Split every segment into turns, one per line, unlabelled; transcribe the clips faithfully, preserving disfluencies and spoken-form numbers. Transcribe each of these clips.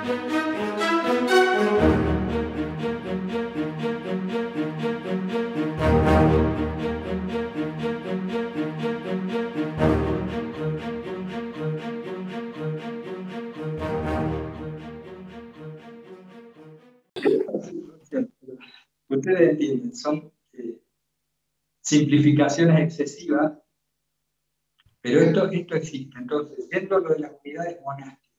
Ustedes entienden, son eh, simplificaciones excesivas, pero esto, esto existe. Entonces, dentro de las unidades monásticas,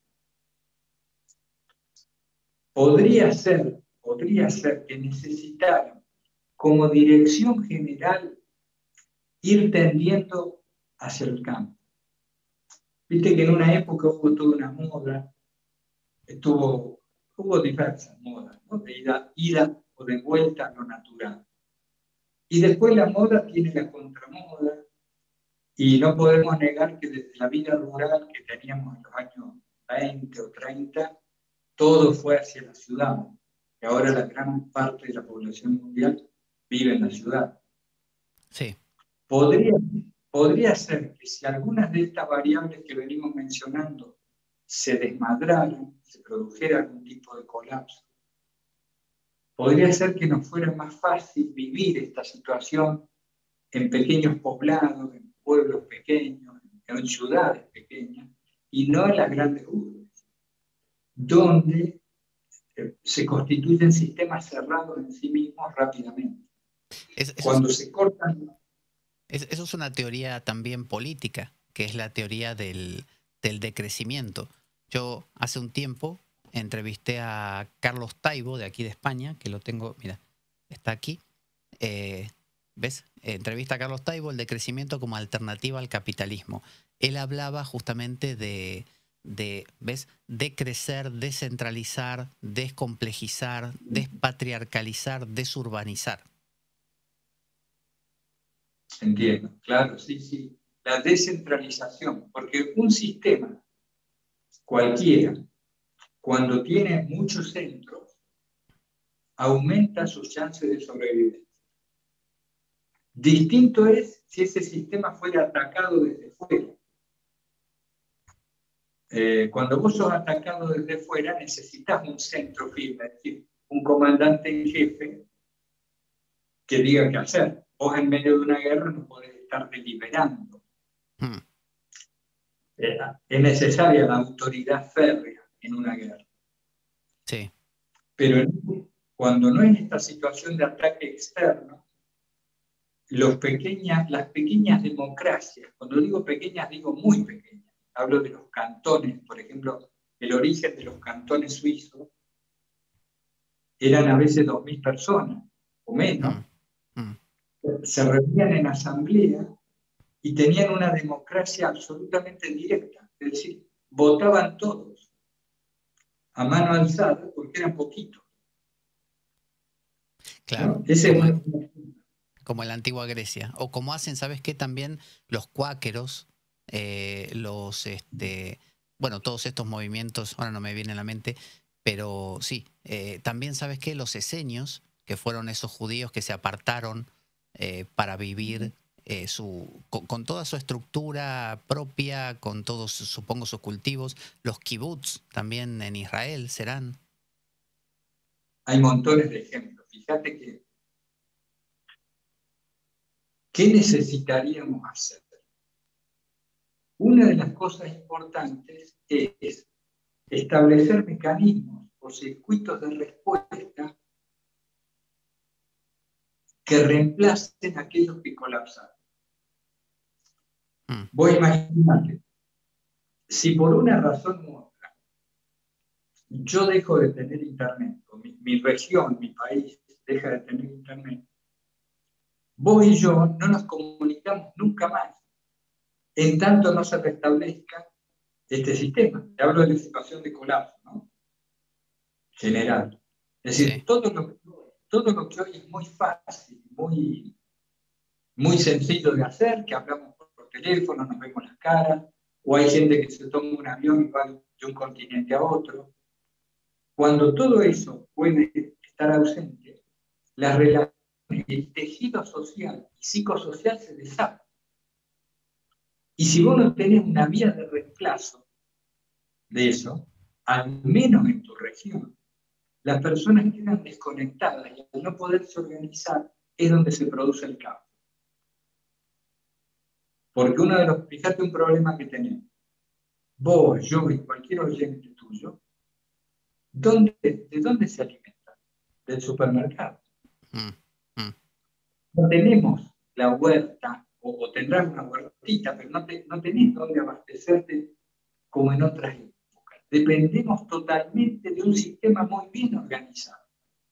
podría ser, podría ser que necesitaran como dirección general ir tendiendo hacia el campo. Viste que en una época hubo toda una moda, estuvo, hubo diversas modas, ¿no? De ida, ida o de vuelta a lo natural. Y después la moda tiene la contramoda, y no podemos negar que desde la vida rural que teníamos en los años veinte o treinta, todo fue hacia la ciudad. Y ahora la gran parte de la población mundial vive en la ciudad.
Sí.
Podría, podría ser que si algunas de estas variables que venimos mencionando se desmadraran, se produjera algún tipo de colapso, podría ser que nos fuera más fácil vivir esta situación en pequeños poblados, en pueblos pequeños, en ciudades pequeñas, y no en las grandes urbes, donde se constituyen sistemas cerrados en sí mismos rápidamente.
Es,
Cuando
es,
se cortan...
es, eso es una teoría también política, que es la teoría del, del decrecimiento. Yo hace un tiempo entrevisté a Carlos Taibo, de aquí de España, que lo tengo, mira, está aquí. Eh, ¿Ves? Entrevista a Carlos Taibo, el decrecimiento como alternativa al capitalismo. Él hablaba justamente de, de ¿ves? Decrecer, descentralizar, descomplejizar, despatriarcalizar, desurbanizar.
Entiendo, claro, sí, sí. La descentralización, porque un sistema cualquiera, cuando tiene muchos centros, aumenta sus chances de sobrevivencia. Distinto es si ese sistema fuera atacado desde fuera. Eh, cuando vos sos atacado desde fuera, necesitas un centro firme, es decir, un comandante en jefe que diga qué hacer. Vos en medio de una guerra no podés estar deliberando.
Hmm.
Eh, es necesaria la autoridad férrea en una guerra.
Sí.
Pero cuando no hay esta situación de ataque externo, los pequeñas, las pequeñas democracias, cuando digo pequeñas, digo muy pequeñas, hablo de los cantones, por ejemplo, el origen de los cantones suizos eran a veces dos mil personas o menos,
Mm. Mm.
se reunían en asamblea y tenían una democracia absolutamente directa, es decir, votaban todos a mano alzada porque eran poquitos.
Claro,
¿no? Ese
como,
es
como en la antigua Grecia. O como hacen, ¿sabes qué? También los cuáqueros, eh, los, este, bueno, todos estos movimientos, ahora no me viene a la mente, pero sí, eh, también, ¿sabes qué? Los esenios, que fueron esos judíos que se apartaron eh, para vivir eh, su, con, con toda su estructura propia, con todos, supongo, sus cultivos. Los kibbutz también en Israel serán.
Hay montones de ejemplos. Fíjate que, ¿qué necesitaríamos hacer? Una de las cosas importantes es establecer mecanismos o circuitos de respuesta que reemplacen a aquellos que colapsaron.
Mm.
Voy a imaginarte, si por una razón u otra yo dejo de tener internet, o mi, mi región, mi país deja de tener internet, vos y yo no nos comunicamos nunca más, en tanto no se restablezca este sistema. Te hablo de la situación de colapso, ¿no? General. Es decir,
Sí.
todo lo, todo lo que hoy es muy fácil, muy, muy sencillo de hacer, que hablamos por, por teléfono, nos vemos las caras, o hay gente que se toma un avión y va de un continente a otro. Cuando todo eso puede estar ausente, las relaciones, el tejido social y psicosocial se desatan. Y si vos no tenés una vía de reemplazo de eso, al menos en tu región, las personas quedan desconectadas y al no poderse organizar es donde se produce el caos. Porque uno de los, fíjate un problema que tenemos, vos, yo y cualquier oyente tuyo, ¿dónde, ¿de dónde se alimenta? Del supermercado.
Mm, mm.
No tenemos la huerta, o, o tendrás una huertita, pero no, te, no tenés dónde abastecerte como en otras épocas. Dependemos totalmente de un sistema muy bien organizado.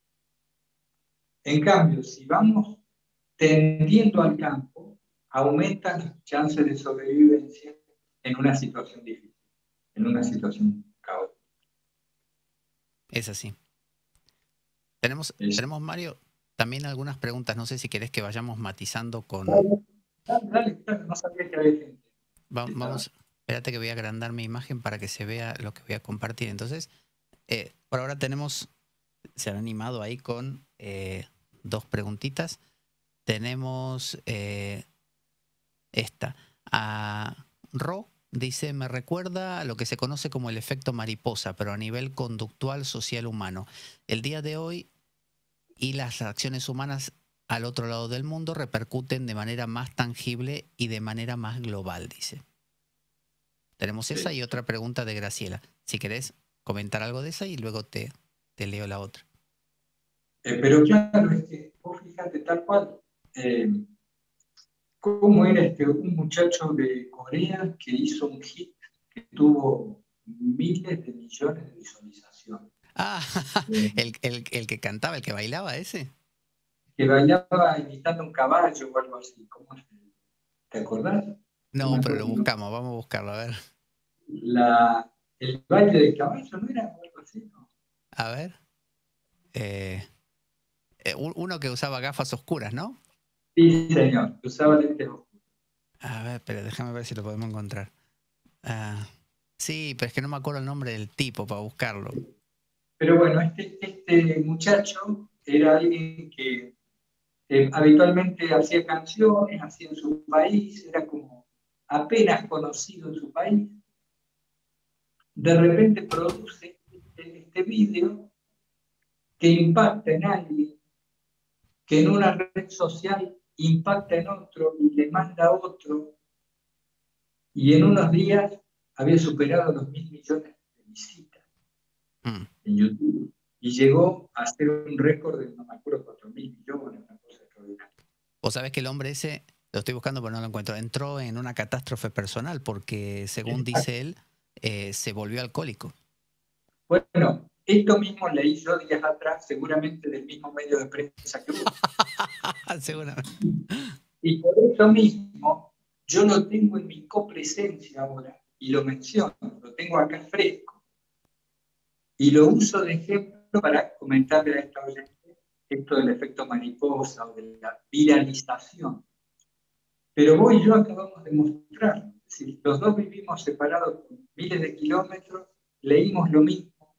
En cambio, si vamos tendiendo al campo, aumentan las chances de sobrevivencia en una situación difícil, en una situación caótica.
Es así. Tenemos,
Es...
tenemos, Mario, también algunas preguntas. No sé si querés que vayamos matizando con...
Dale, dale, dale, no sabía que había gente.
Va, vamos, espérate que voy a agrandar mi imagen para que se vea lo que voy a compartir. Entonces, eh, por ahora tenemos, se han animado ahí con eh, dos preguntitas. Tenemos eh, esta. A Ro dice, me recuerda a lo que se conoce como el efecto mariposa, pero a nivel conductual, social, humano. El día de hoy y las acciones humanas al otro lado del mundo repercuten de manera más tangible y de manera más global, dice. Tenemos
Sí.
esa y otra pregunta de Graciela. Si querés comentar algo de esa y luego te, te leo la otra.
Eh, pero claro, es que vos fíjate tal cual. Eh, ¿Cómo era este, un muchacho de Corea que hizo un hit que tuvo miles de millones de visualizaciones?
Ah,
Eh,
el, el, el que cantaba, el que bailaba ese.
que bailaba imitando un caballo o algo así. ¿Cómo es? ¿Te acordás? No me
No, pero lo
acuerdo.
buscamos, vamos a buscarlo, a ver.
La, el baile del caballo, ¿no era algo así? ¿No?
A ver. Eh, eh, uno que usaba gafas oscuras, ¿no?
Sí, señor, usaba lentes oscuros.
A ver, pero déjame ver si lo podemos encontrar. Ah, sí, pero es que no me acuerdo el nombre del tipo para buscarlo.
Pero bueno, este, este muchacho era alguien que eh, habitualmente hacía canciones, hacía en su país, era como apenas conocido en su país. De repente produce este, este video que impacta en alguien, que en una red social impacta en otro y le manda a otro, y en unos días había superado los mil millones de visitas
Mm.
en YouTube y llegó a ser un récord de, no me acuerdo, cuatro mil millones, una cosa extraordinaria.
Vos sabés que el hombre ese, lo estoy buscando pero no lo encuentro, entró en una catástrofe personal porque, según dice él, eh, se volvió alcohólico.
Bueno, esto mismo leí yo días atrás, seguramente del mismo medio de prensa que vos.
Seguramente.
Y por eso mismo, yo lo tengo en mi copresencia ahora, y lo menciono, lo tengo acá fresco. Y lo uso de ejemplo para comentarle a esta oyente esto del efecto mariposa o de la viralización. Pero vos y yo acabamos de mostrar, es decir, los dos vivimos separados por miles de kilómetros, leímos lo mismo.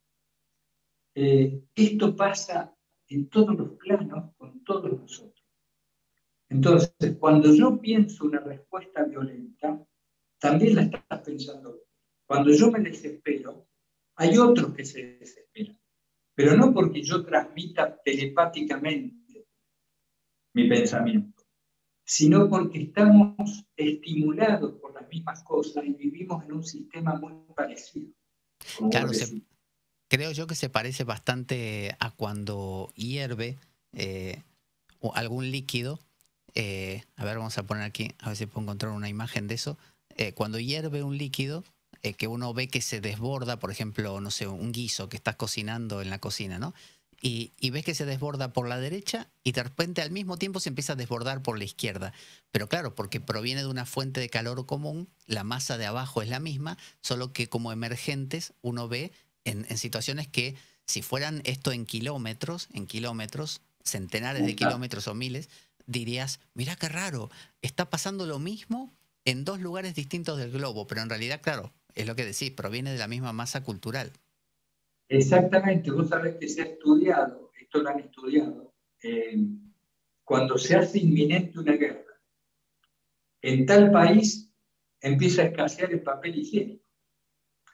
Eh, esto pasa en todos los planos con todos nosotros. Entonces, cuando yo pienso una respuesta violenta, también la estás pensando. Cuando yo me desespero, hay otros que se desesperan. Pero no porque yo transmita telepáticamente mi pensamiento, sino porque estamos estimulados por las mismas cosas y vivimos en un sistema muy parecido.
Claro, se, creo yo que se parece bastante a cuando hierve eh, algún líquido. Eh, a ver, vamos a poner aquí, a ver si puedo encontrar una imagen de eso. Eh, cuando hierve un líquido, eh, que uno ve que se desborda, por ejemplo, no sé, un guiso que estás cocinando en la cocina, ¿no? Y, y ves que se desborda por la derecha y de repente al mismo tiempo se empieza a desbordar por la izquierda. Pero claro, porque proviene de una fuente de calor común, la masa de abajo es la misma, solo que como emergentes uno ve en, en situaciones que si fueran esto en kilómetros, en kilómetros, centenares de kilómetros o miles, dirías, mirá qué raro, está pasando lo mismo en dos lugares distintos del globo, pero en realidad, claro, es lo que decís, proviene de la misma masa cultural.
Exactamente, vos sabés que se ha estudiado, esto lo han estudiado, eh, cuando se hace inminente una guerra, en tal país empieza a escasear el papel higiénico.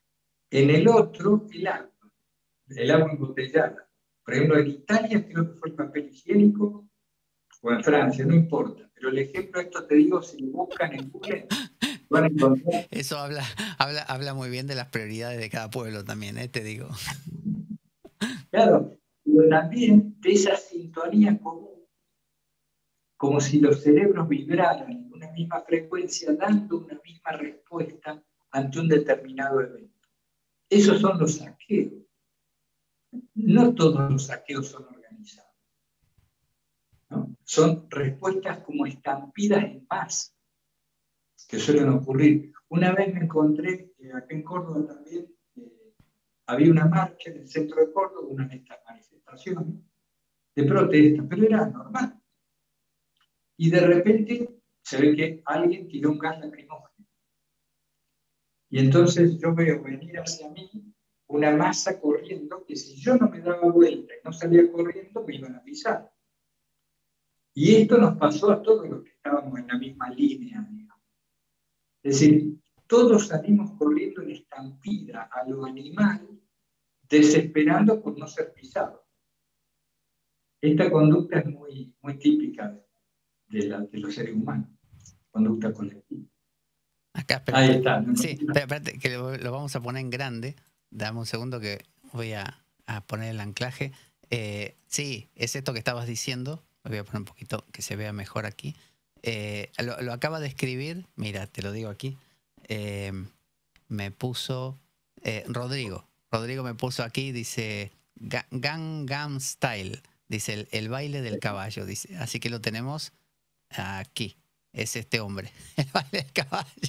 En el otro, el agua, el agua embotellada. Por ejemplo, en Italia creo que fue el papel higiénico, o en Francia, no importa. Pero el ejemplo, esto te digo, si lo buscan en Google, van a encontrar.
Eso habla, habla, habla muy bien de las prioridades de cada pueblo también, ¿eh? Te digo.
Claro, pero también de esa sintonía común, como si los cerebros vibraran en una misma frecuencia, dando una misma respuesta ante un determinado evento. Esos son los saqueos. No todos los saqueos son organizados, ¿no? Son respuestas como estampidas en masa que suelen ocurrir. Una vez me encontré, eh, acá en Córdoba también, eh, había una marcha en el centro de Córdoba, una de estas manifestaciones de protesta, pero era normal. Y de repente se ve que alguien tiró un gas lacrimógeno. Y entonces yo veo venir hacia mí una masa corriendo que si yo no me daba vuelta y no salía corriendo, me iban a pisar. Y esto nos pasó a todos los que estábamos en la misma línea, digamos. Es decir, todos salimos corriendo en estampida a lo animal, desesperando por no ser pisados. Esta conducta es muy, muy típica de, de, la, de los seres humanos, conducta colectiva.
Acá, espera,
Ahí
espera.
está. ¿No?
Sí, espera, espérate, que lo, lo vamos a poner en grande. Dame un segundo que voy a, a poner el anclaje. Eh, sí, es esto que estabas diciendo. Lo voy a poner un poquito que se vea mejor aquí. Eh, lo, lo acaba de escribir, mira, te lo digo aquí. Eh, me puso eh, Rodrigo. Rodrigo me puso aquí, dice Gangnam Style. Dice el, el baile del caballo. Dice, así que lo tenemos aquí. Es este hombre, el baile del caballo.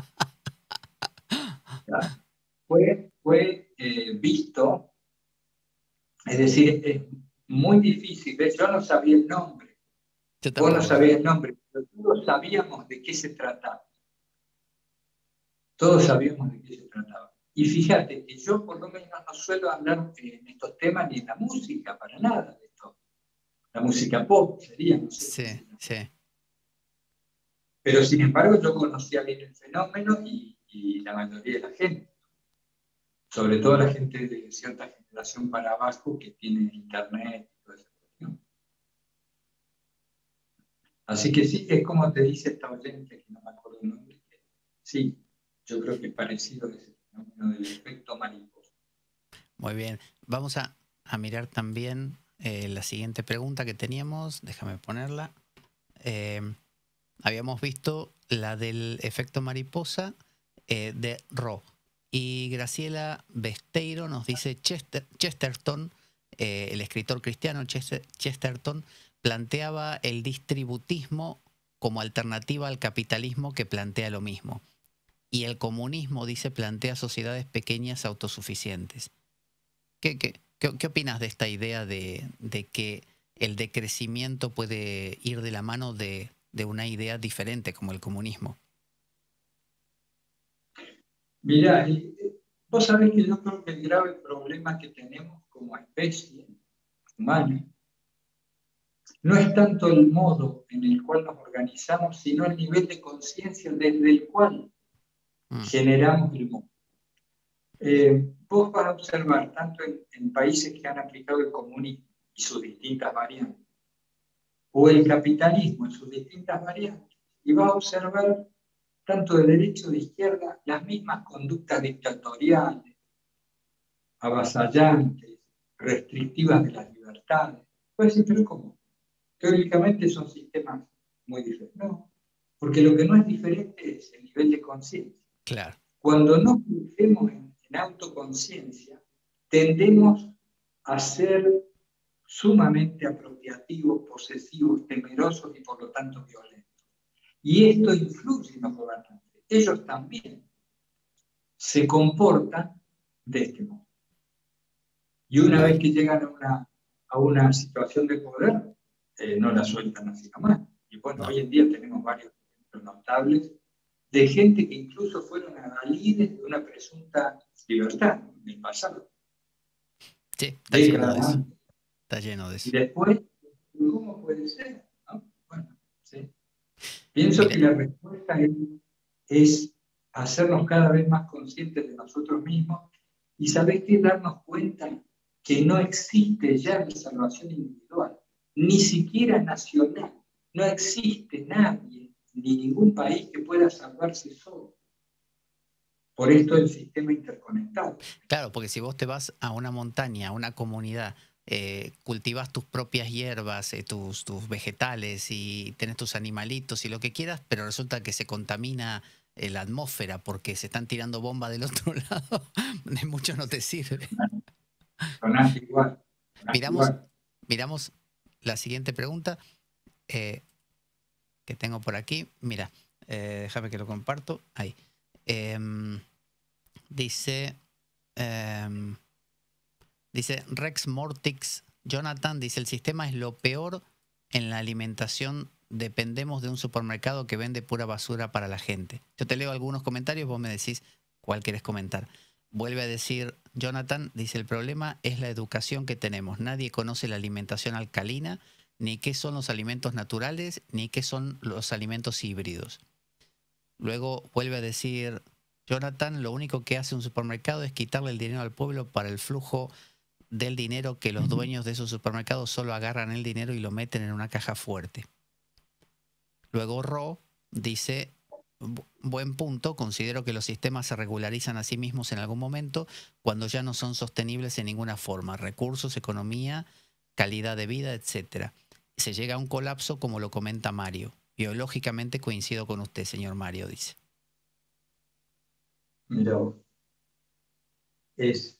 Fue, fue eh, visto, es decir, es muy difícil. ¿Ves? Yo no sabía el nombre.
Yo
Vos no
tampoco.
sabías el nombre, pero todos sabíamos de qué se trataba. Todos sabíamos de qué se trataba. Y fíjate que yo por lo menos no suelo hablar en estos temas ni en la música, para nada de esto. La música pop sería, no sé.
Sí, sí.
Pero sin embargo yo conocía bien el fenómeno y, y la mayoría de la gente. Sobre todo la gente de cierta generación para abajo que tiene internet y toda esa cuestión. Así que sí, es como te dice esta oyente, que no me acuerdo el nombre, que sí, yo creo que es parecido a ese fenómeno del efecto mariposa.
Muy bien. Vamos a, a mirar también eh, la siguiente pregunta que teníamos. Déjame ponerla. Eh, habíamos visto la del efecto mariposa eh, de Ro. Y Graciela Besteiro nos dice Chester, Chesterton, eh, el escritor cristiano Chester, Chesterton, planteaba el distributismo como alternativa al capitalismo que plantea lo mismo. Y el comunismo, dice, plantea sociedades pequeñas autosuficientes. ¿Qué, qué, qué, qué opinas de esta idea de, de que el decrecimiento puede ir de la mano de, de una idea diferente como el comunismo?
Mirá, vos sabés que yo creo que el grave problema que tenemos como especie humana no es tanto el modo en el cual nos organizamos, sino el nivel de conciencia desde el cual mm. generamos el mundo. Eh, vos vas a observar, tanto en, en países que han aplicado el comunismo y sus distintas variantes, o el capitalismo en sus distintas variantes, y vas a observar, tanto de derecha o de izquierda, las mismas conductas dictatoriales, avasallantes, restrictivas de las libertades. Puedes decir, pero ¿cómo? Teóricamente son sistemas muy diferentes. No, porque lo que no es diferente es el nivel de conciencia.
Claro.
Cuando no crecemos en, en autoconciencia, tendemos a ser sumamente apropiativos, posesivos, temerosos y por lo tanto violentos. Y esto influye en los gobernantes. Ellos también se comportan de este modo. Y una vez que llegan a una, a una situación de poder, eh, no la sueltan así nomás. Y bueno, no. Hoy en día tenemos varios ejemplos notables de gente que incluso fueron adalides de una presunta libertad en el pasado.
Sí, está lleno de eso. Está lleno de eso.
Y después, ¿cómo puede ser? ¿No? Bueno, sí. Pienso Mire. que la respuesta es, es hacernos cada vez más conscientes de nosotros mismos Y sabés que darnos cuenta que no existe ya la salvación individual, ni siquiera nacional. No existe nadie, ni ningún país que pueda salvarse solo. Por esto el sistema interconectado.
Claro, porque si vos te vas a una montaña, a una comunidad, eh, cultivas tus propias hierbas, eh, tus, tus vegetales y tenés tus animalitos y lo que quieras, pero resulta que se contamina eh, la atmósfera porque se están tirando bombas del otro lado, de mucho no te sirve.
Sonaste igual. Sonaste
Miramos,
igual.
miramos la siguiente pregunta eh, que tengo por aquí. Mira, eh, déjame que lo comparto. Ahí. Em, dice... em, Dice Rex Mortix, Jonathan, dice, el sistema es lo peor en la alimentación, dependemos de un supermercado que vende pura basura para la gente. Yo te leo algunos comentarios, vos me decís cuál querés comentar. Vuelve a decir Jonathan, dice, el problema es la educación que tenemos. Nadie conoce la alimentación alcalina, ni qué son los alimentos naturales, ni qué son los alimentos híbridos. Luego vuelve a decir Jonathan, lo único que hace un supermercado es quitarle el dinero al pueblo para el flujo del dinero, que los dueños de esos supermercados solo agarran el dinero y lo meten en una caja fuerte. Luego Ro dice, buen punto, considero que los sistemas se regularizan a sí mismos en algún momento cuando ya no son sostenibles en ninguna forma, recursos, economía, calidad de vida, etcétera. Se llega a un colapso como lo comenta Mario. Biológicamente coincido con usted, señor Mario, dice.
Mira vos. Es,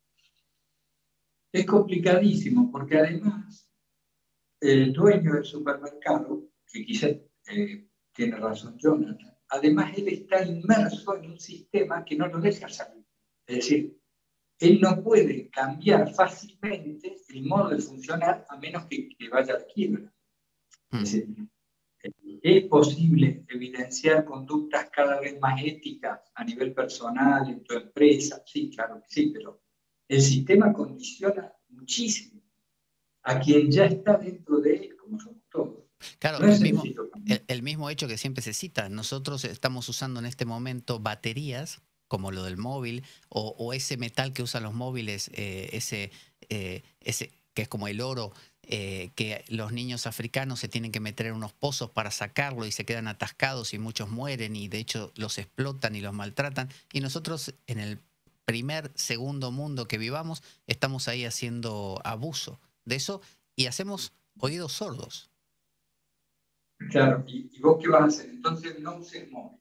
es complicadísimo porque además el dueño del supermercado, que quizás eh, tiene razón Jonathan, además él está inmerso en un sistema que no lo deja salir. Es decir, él no puede cambiar fácilmente el modo de funcionar a menos que, que vaya a la quiebra. Es decir, es posible evidenciar conductas cada vez más éticas a nivel personal, en tu empresa, sí, claro que sí, pero el sistema condiciona muchísimo a quien ya está dentro de él, como somos todos.
Claro,
No
el
es
mismo,
sencillo.
el, el mismo hecho que siempre se cita. Nosotros estamos usando en este momento baterías, como lo del móvil, o, o ese metal que usan los móviles, eh, ese, eh, ese que es como el oro, eh, que los niños africanos se tienen que meter en unos pozos para sacarlo y se quedan atascados y muchos mueren y de hecho los explotan y los maltratan. Y nosotros en el primer, segundo mundo que vivamos, estamos ahí haciendo abuso de eso y hacemos oídos sordos.
Claro, ¿y, y vos qué vas a hacer? Entonces no uses móvil.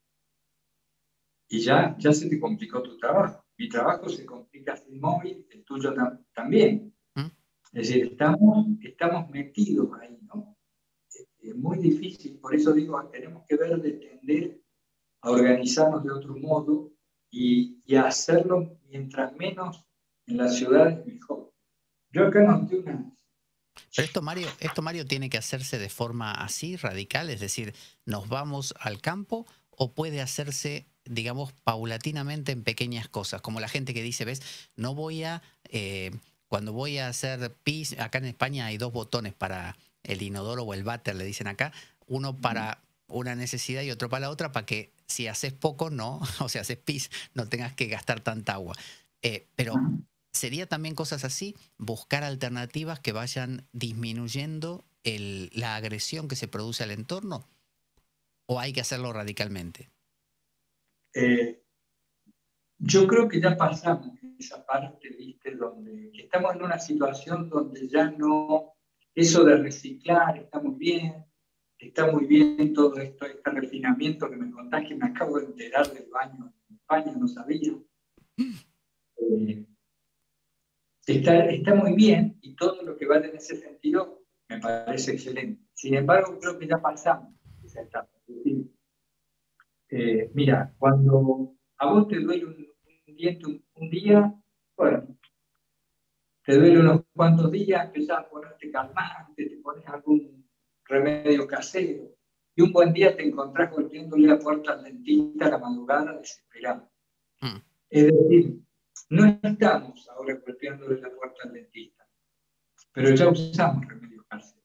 Y ya, ya se te complicó tu trabajo. Mi trabajo se complica sin móvil, el tuyo tam también.
¿Mm?
Es decir, estamos, estamos metidos ahí, ¿no? Es, es muy difícil, por eso digo, tenemos que ver de tender a organizarnos de otro modo y, y a hacerlo mientras menos en las ciudades mejor. Yo acá noté una...
Pero esto, Mario, esto, Mario, tiene que hacerse de forma así, radical, es decir, ¿nos vamos al campo o puede hacerse, digamos, paulatinamente en pequeñas cosas? Como la gente que dice, ves, no voy a, eh, cuando voy a hacer pis, acá en España hay dos botones para el inodoro o el váter, le dicen acá, uno para una necesidad y otro para la otra, para que si haces poco, no, o sea, haces pis, no tengas que gastar tanta agua. Eh, pero... ¿Sería también cosas así? Buscar alternativas que vayan disminuyendo el, la agresión que se produce al entorno, ¿o hay que hacerlo radicalmente?
Eh, yo creo que ya pasamos esa parte, ¿viste? Donde que estamos en una situación donde ya no, eso de reciclar está muy bien, está muy bien todo esto, este refinamiento que me contás, que me acabo de enterar del baño en España, no sabía. Eh, Está, está muy bien y todo lo que va en ese sentido me parece excelente. Sin embargo, creo que ya pasamos esa etapa. Es decir, eh, mira, cuando a vos te duele un, un diente un, un día, bueno, te duele unos cuantos días, empezás a ponerte calmante, te pones algún remedio casero y un buen día te encontrás golpeándole la puerta al dentista a la madrugada desesperado.
Mm.
Es decir, no estamos ahora golpeándole la puerta al dentista, pero ya usamos remedios caseros.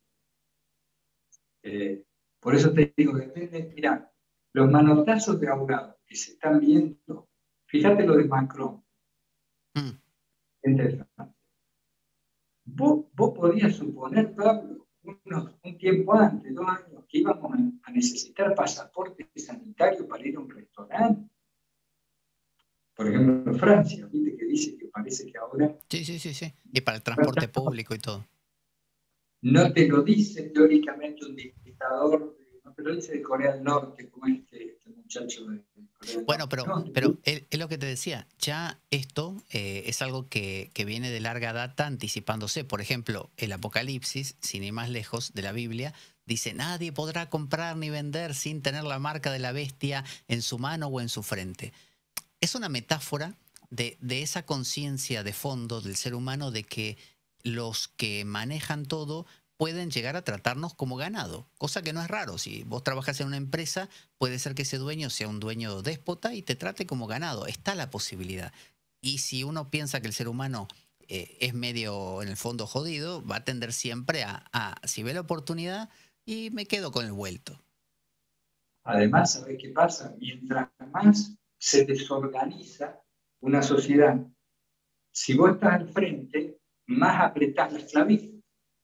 Eh, por eso te digo, depende, mira, los manotazos de ahogado que se están viendo, fíjate lo de Macron.
Mm.
Interesante. Vos, vos podías suponer, Pablo, unos, un tiempo antes, dos años, que íbamos a, a necesitar pasaporte sanitario para ir a un restaurante. Por ejemplo, en Francia, ¿viste? Que dice que parece que ahora
Sí, sí, sí, sí. Y para el transporte público y todo.
no te lo dice teóricamente un dictador, no te lo dice de Corea del Norte, como este, este muchacho de Corea del
Bueno,
Norte.
pero,
No,
pero es, es lo que te decía, ya esto eh, es algo que, que viene de larga data anticipándose. Por ejemplo, el Apocalipsis, sin ir más lejos de la Biblia, dice, nadie podrá comprar ni vender sin tener la marca de la bestia en su mano o en su frente. Es una metáfora de, de esa conciencia de fondo del ser humano de que los que manejan todo pueden llegar a tratarnos como ganado, cosa que no es raro. Si vos trabajas en una empresa, puede ser que ese dueño sea un dueño déspota y te trate como ganado. Está la posibilidad. Y si uno piensa que el ser humano eh, es medio, en el fondo, jodido, va a tender siempre a, a, si ve la oportunidad, y me quedo con el vuelto.
además, ¿sabés qué pasa? Mientras más se desorganiza una sociedad, si vos estás al frente, más apretás las clavijas.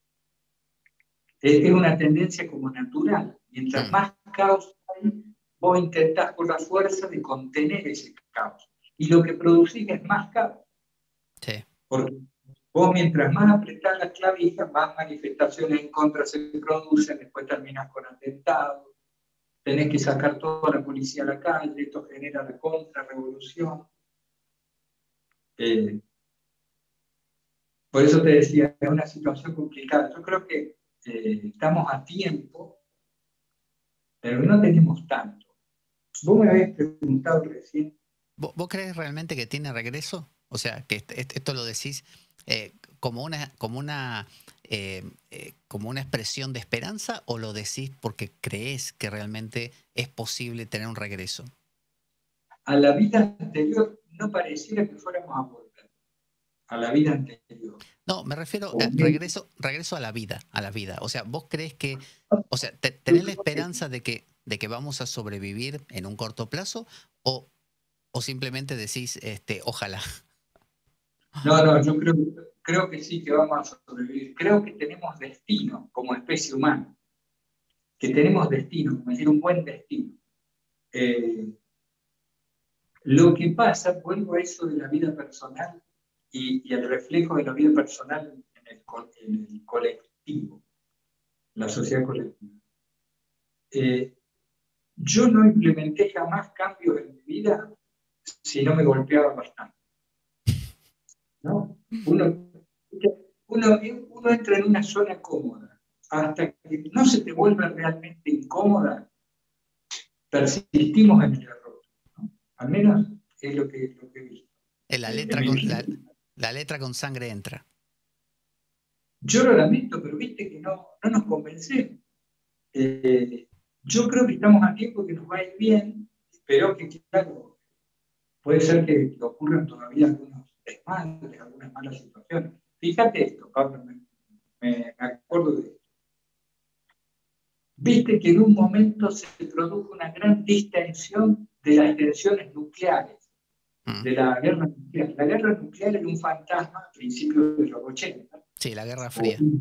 Es una tendencia como natural. Mientras
Mm,
más caos hay, vos intentás por la fuerza de contener ese caos. Y lo que producís es más caos.
sí.
Porque vos mientras más apretás las clavijas, más manifestaciones en contra se producen, después terminás con atentados, tenés que sacar toda la policía a la calle, esto genera la contrarrevolución. Eh, por eso te decía, es una situación complicada. Yo creo que eh, estamos a tiempo, pero no tenemos tanto. Vos me habías preguntado recién.
¿Vos, vos crees realmente que tiene regreso? O sea, que est- est- esto lo decís eh, como una, como una, eh, eh, como una expresión de esperanza, o lo decís porque crees que realmente es posible tener un regreso.
A la vida anterior no pareciera que fuéramos a volver. A la vida anterior.
No, me refiero
O
a
menos.
regreso, regreso a la vida, a la vida. O sea, ¿vos crees que, o sea, te- tenés la esperanza de que, de que vamos a sobrevivir en un corto plazo, o, o simplemente decís, este, ojalá?
No, no, yo creo, creo que sí que vamos a sobrevivir. Creo que tenemos destino como especie humana, que tenemos destino, como decir, un buen destino. Eh, lo que pasa, vuelvo a eso de la vida personal y, y el reflejo de la vida personal en el, en el colectivo, la sociedad colectiva. Eh, yo no implementé jamás cambios en mi vida si no me golpeaba bastante, ¿no? Uno, uno, uno entra en una zona cómoda. Hasta que no se te vuelve realmente incómoda, persistimos en el error, ¿no? Al menos es lo que, lo que he visto
Eh, La
en
letra
mi
con,
vida.
la, la letra con sangre entra.
Yo lo lamento, pero viste que no, no nos convencemos. Eh, yo creo que estamos a tiempo que nos va a ir bien, pero que, claro, puede ser que, que ocurran todavía algunos desmadres, algunas malas situaciones. Fíjate esto, Pablo, me, me acuerdo de esto. Viste que en un momento se produjo una gran distensión de las tensiones nucleares,
Mm.
de la guerra nuclear. La guerra nuclear era un fantasma a principios de los ochenta.
Sí, la Guerra
O,
Fría.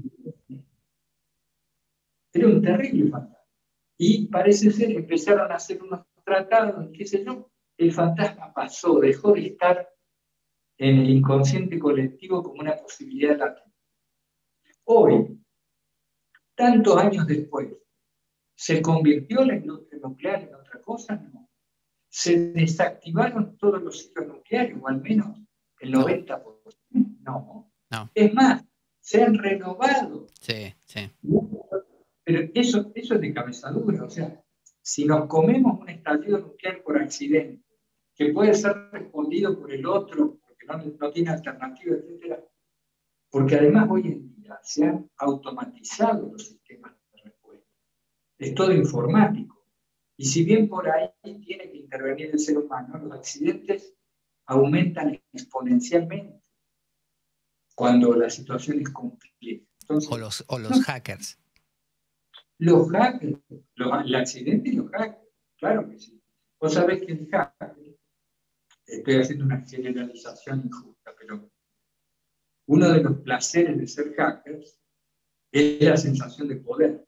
era un terrible fantasma. Y parece ser que empezaron a hacer unos tratados, qué sé yo, el fantasma pasó, dejó de estar en el inconsciente colectivo como una posibilidad latente. Hoy, tantos años después, ¿se convirtió la industria nuclear en otra cosa? No. ¿Se desactivaron todos los ciclos nucleares, o al menos el
No,
noventa por ciento? No.
no.
Es más, se han renovado.
Sí, sí.
Pero eso, eso es de cabeza dura. O sea, si nos comemos un estallido nuclear por accidente, que puede ser respondido por el otro, porque no, no tiene alternativa, etcétera, porque además hoy en día se han automatizado los sistemas de respuesta. Es todo informático. Y si bien por ahí tiene que intervenir el ser humano, los accidentes aumentan exponencialmente cuando la situación es compleja.
O
Entonces,
los, o los
no,
hackers.
los hackers, los, el accidente y los hackers, claro que sí. Vos sabés que el hacker estoy haciendo una generalización injusta, pero uno de los placeres de ser hackers es la sensación de poder.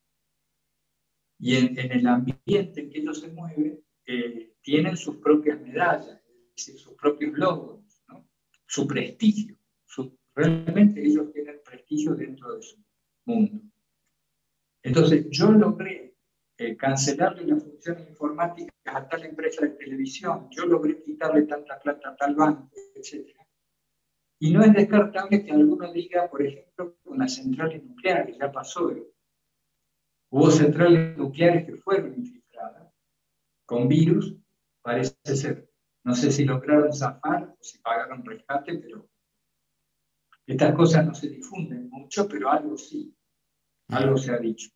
Y en, en el ambiente en que ellos se mueven, eh, tienen sus propias medallas, es decir, sus propios logros, ¿no? Su prestigio. Su, realmente ellos tienen prestigio dentro de su mundo. Entonces, yo logré eh, cancelarle las funciones informáticas a tal empresa de televisión, yo logré quitarle tanta plata a tal banco, etcétera. Y no es descartable que alguno diga, por ejemplo, con las centrales nucleares, ya pasó. Hubo centrales nucleares que fueron infiltradas con virus, parece ser. No sé si lograron zafar o si pagaron rescate, pero estas cosas no se difunden mucho, pero algo sí, algo se ha dicho.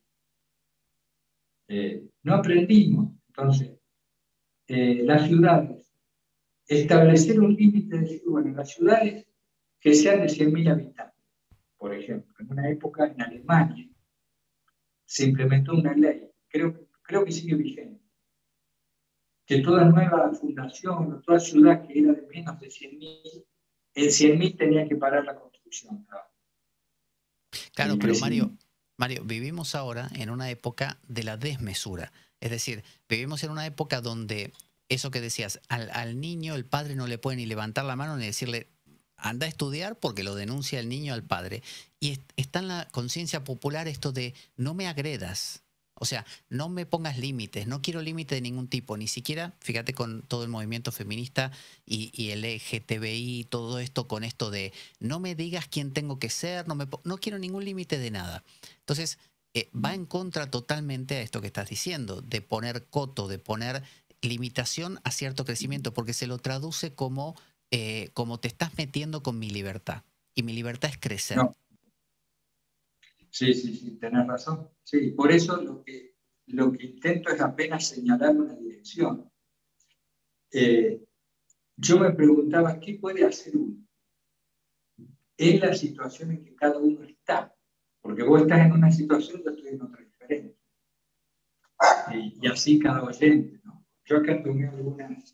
Eh, no aprendimos, entonces, eh, las ciudades, establecer un límite de decir, bueno, las ciudades que sean de cien mil habitantes, por ejemplo, en una época en Alemania se implementó una ley, creo, creo que sigue vigente, que toda nueva fundación o toda ciudad que era de menos de cien mil, en cien mil tenía que parar la construcción.
Claro, pero Mario, Mario, vivimos ahora en una época de la desmesura. Es decir, vivimos en una época donde eso que decías, al, al niño el padre no le puede ni levantar la mano ni decirle anda a estudiar porque lo denuncia el niño al padre. Y est- está en la conciencia popular esto de no me agredas. O sea, no me pongas límites, no quiero límite de ningún tipo, ni siquiera, fíjate con todo el movimiento feminista y, y el L G T B I, todo esto con esto de no me digas quién tengo que ser, no, me, no quiero ningún límite de nada. Entonces, eh, va en contra totalmente a esto que estás diciendo, de poner coto, de poner limitación a cierto crecimiento, porque se lo traduce como, eh, como te estás metiendo con mi libertad, y mi libertad es crecer.
No. Sí, sí, sí, tenés razón. Sí, por eso lo que, lo que intento es apenas señalar una dirección. Eh, yo me preguntaba, ¿qué puede hacer uno? En la situación en que cada uno está. Porque vos estás en una situación, yo estoy en otra diferente. Y, y así cada oyente, ¿no? Yo acá tomé algunas...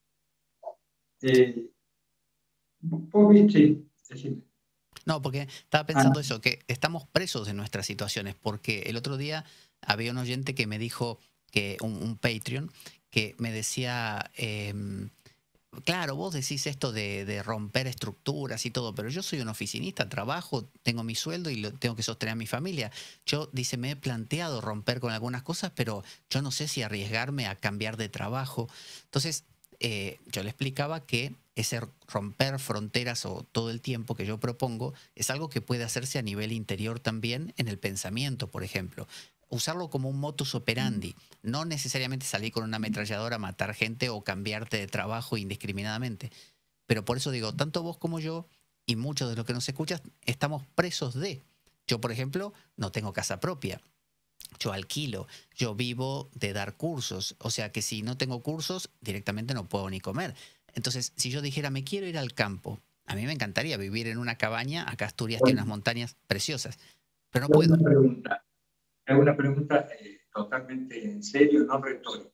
Eh, ¿Vos viste? Decime.
No, porque estaba
Ah,
pensando eso, que estamos presos de nuestras situaciones, porque el otro día había un oyente que me dijo, que un, un Patreon, que me decía, eh, claro, vos decís esto de, de romper estructuras y todo, pero yo soy un oficinista, trabajo, tengo mi sueldo y lo, tengo que sostener a mi familia. Yo, dice, me he planteado romper con algunas cosas, pero yo no sé si arriesgarme a cambiar de trabajo. Entonces, eh, yo le explicaba que ese romper fronteras o todo el tiempo que yo propongo es algo que puede hacerse a nivel interior también en el pensamiento, por ejemplo. Usarlo como un modus operandi, no necesariamente salir con una ametralladora a matar gente o cambiarte de trabajo indiscriminadamente. Pero por eso digo, tanto vos como yo y muchos de los que nos escuchan estamos presos de. Yo, por ejemplo, no tengo casa propia. Yo alquilo, yo vivo de dar cursos. O sea que si no tengo cursos, directamente no puedo ni comer. Entonces, si yo dijera, me quiero ir al campo, a mí me encantaría vivir en una cabaña. Acá Asturias tiene
bueno,
unas montañas preciosas, pero no
hago
puedo.
una pregunta. Hago una pregunta eh, totalmente en serio, no retórica.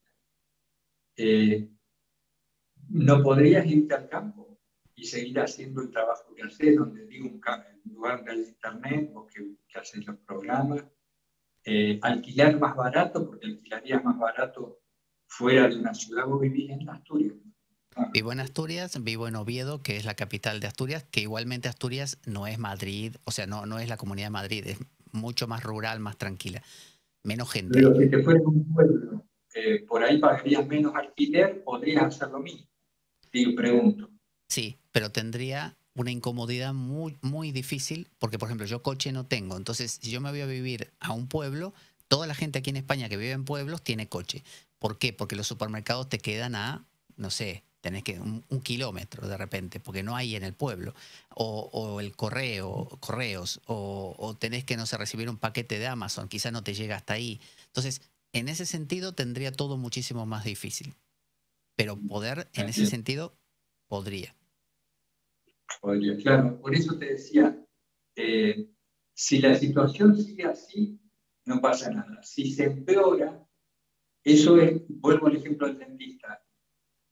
Eh, ¿No podrías irte al campo y seguir haciendo el trabajo que haces, donde digo un, un lugar donde hay internet, o que, que haces los programas? Eh, alquilar más barato, porque alquilarías más barato fuera de una ciudad. Vos vivís en Asturias. Ah,
Vivo en Asturias, vivo en Oviedo, que es la capital de Asturias, que igualmente Asturias no es Madrid, o sea, no, no es la Comunidad de Madrid, es mucho más rural, más tranquila, menos gente hay.
pero si te fueras a un pueblo, eh, por ahí pagarías menos alquiler, podrías hacer lo mismo. Digo, pregunto.
Sí, pero tendría una incomodidad muy, muy difícil, porque por ejemplo yo coche no tengo, entonces si yo me voy a vivir a un pueblo, toda la gente aquí en España que vive en pueblos tiene coche. ¿Por qué? Porque los supermercados te quedan a, no sé, tenés que un, un kilómetro de repente, porque no hay en el pueblo. O, o el correo, correos, o, o tenés que, no sé, recibir un paquete de Amazon, quizá no te llega hasta ahí. Entonces, en ese sentido tendría todo muchísimo más difícil. Pero poder, en ese
Entiendo.
sentido, podría.
Podría, claro, por eso te decía, eh, si la situación sigue así, no pasa nada. Si se empeora, eso es, vuelvo al ejemplo del dentista,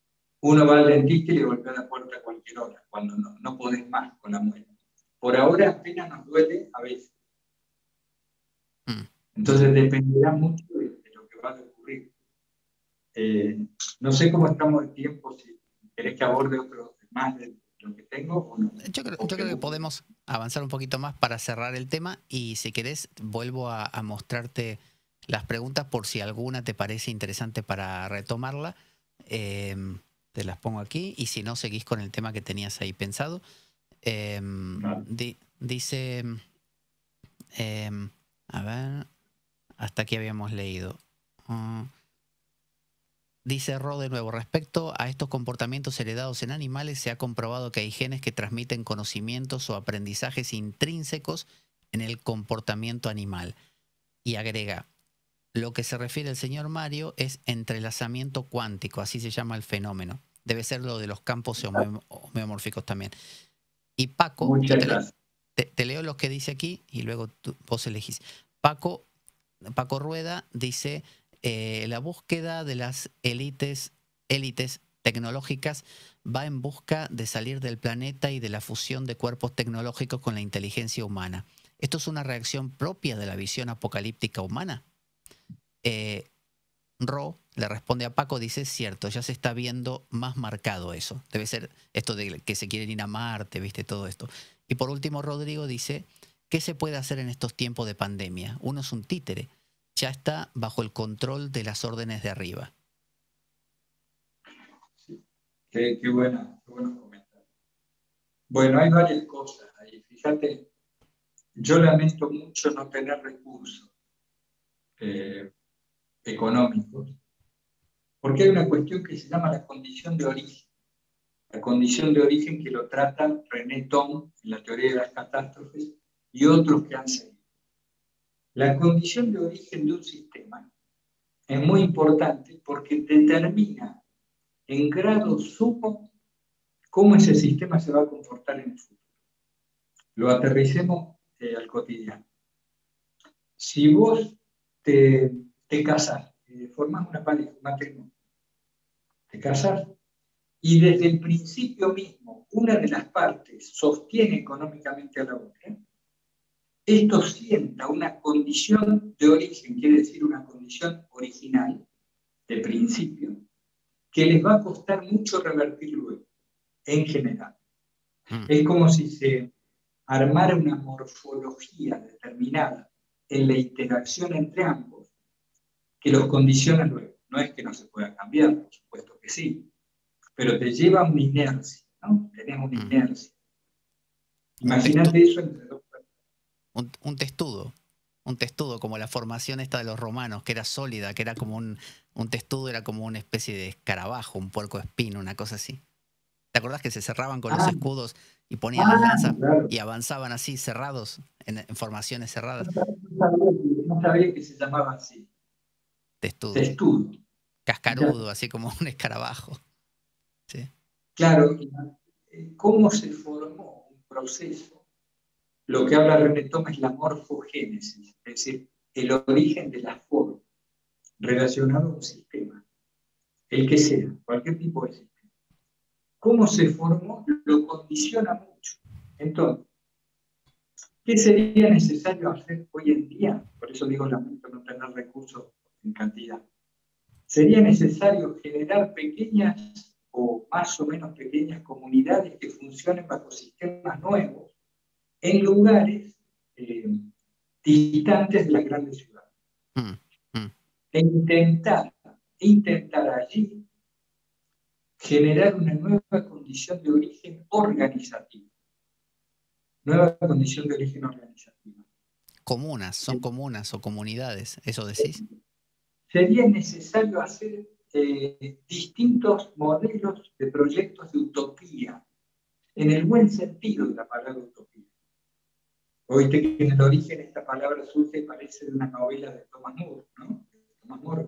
uno va al dentista y le golpea la puerta a cualquier hora, cuando no, no podés más con la muela. Por ahora apenas nos duele a veces.
Mm.
Entonces dependerá mucho de, de lo que va a ocurrir. Eh, no sé cómo estamos de tiempo, si querés que aborde otro más de lo que tengo o no.
Yo creo,
O
yo
que,
creo que podemos avanzar un poquito más para cerrar el tema y si querés vuelvo a, a mostrarte las preguntas por si alguna te parece interesante para retomarla. Eh, te las pongo aquí y si no, seguís con el tema que tenías ahí pensado. Eh,
vale.
di, dice, eh, a ver, hasta aquí habíamos leído. Uh, Dice Ro de nuevo, respecto a estos comportamientos heredados en animales, se ha comprobado que hay genes que transmiten conocimientos o aprendizajes intrínsecos en el comportamiento animal. Y agrega, lo que se refiere el señor Mario es entrelazamiento cuántico, así se llama el fenómeno. Debe ser lo de los campos homeomórficos también. Y Paco, yo
Muchas
te, le,
gracias.
te, te leo lo que dice aquí y luego tú, vos elegís. Paco, Paco Rueda dice... Eh, la búsqueda de las élites, élites tecnológicas va en busca de salir del planeta y de la fusión de cuerpos tecnológicos con la inteligencia humana. ¿Esto es una reacción propia de la visión apocalíptica humana? Eh, Ro le responde a Paco, dice, es cierto, ya se está viendo más marcado eso. Debe ser esto de que se quieren ir a Marte, viste, todo esto. Y por último, Rodrigo dice, ¿qué se puede hacer en estos tiempos de pandemia? Uno es un títere. Ya está bajo el control de las órdenes de arriba.
Sí. Qué, qué, buena, qué buenos comentarios. Bueno, hay varias cosas ahí. Fíjate, yo lamento mucho no tener recursos eh, económicos, porque hay una cuestión que se llama la condición de origen. La condición de origen que lo trata René Thom en la teoría de las catástrofes y otros que han seguido. La condición de origen de un sistema es muy importante porque determina en grado sumo cómo ese sistema se va a comportar en el futuro. Lo aterricemos eh, al cotidiano. Si vos te, te casás, eh, formás una pareja, un matrimonio, te casás y desde el principio mismo una de las partes sostiene económicamente a la otra, esto sienta una condición de origen, quiere decir una condición original, de principio, que les va a costar mucho revertir luego, en general. Mm. Es como si se armara una morfología determinada en la interacción entre ambos que los condiciona luego. No es que no se pueda cambiar, por supuesto que sí, pero te lleva a una inercia, ¿no? Tenés una mm. inercia. Imagínate eso entre dos personas.
Un, un testudo. Un testudo, como la formación esta de los romanos, que era sólida, que era como un, un testudo, era como una especie de escarabajo, un puerco espino, una cosa así. ¿Te acordás que se cerraban con ah, los escudos y ponían ah, las lanzas claro. y avanzaban así cerrados, en, en formaciones cerradas?
No sabía, no sabía que se llamaba así.
Testudo.
Testudo.
Cascarudo, claro. Así como un escarabajo. ¿Sí?
Claro, ¿cómo se formó un proceso? Lo que habla René Thom es la morfogénesis, es decir, el origen de la forma relacionado a un sistema, el que sea, cualquier tipo de sistema. ¿Cómo se formó? Lo condiciona mucho. Entonces, ¿qué sería necesario hacer hoy en día? Por eso digo, lamento no tener recursos en cantidad. Sería necesario generar pequeñas o más o menos pequeñas comunidades que funcionen bajo sistemas nuevos en lugares eh, distantes de las grandes ciudades. Mm, mm. E intentar, intentar allí generar una nueva condición de origen organizativa. Nueva condición de origen organizativa.
Comunas, son comunas o comunidades, ¿eso decís?
Sería necesario hacer eh, distintos modelos de proyectos de utopía, en el buen sentido de la palabra utopía. Oíste que en el origen esta palabra surge y parece de una novela de Thomas More, ¿no? Thomas More.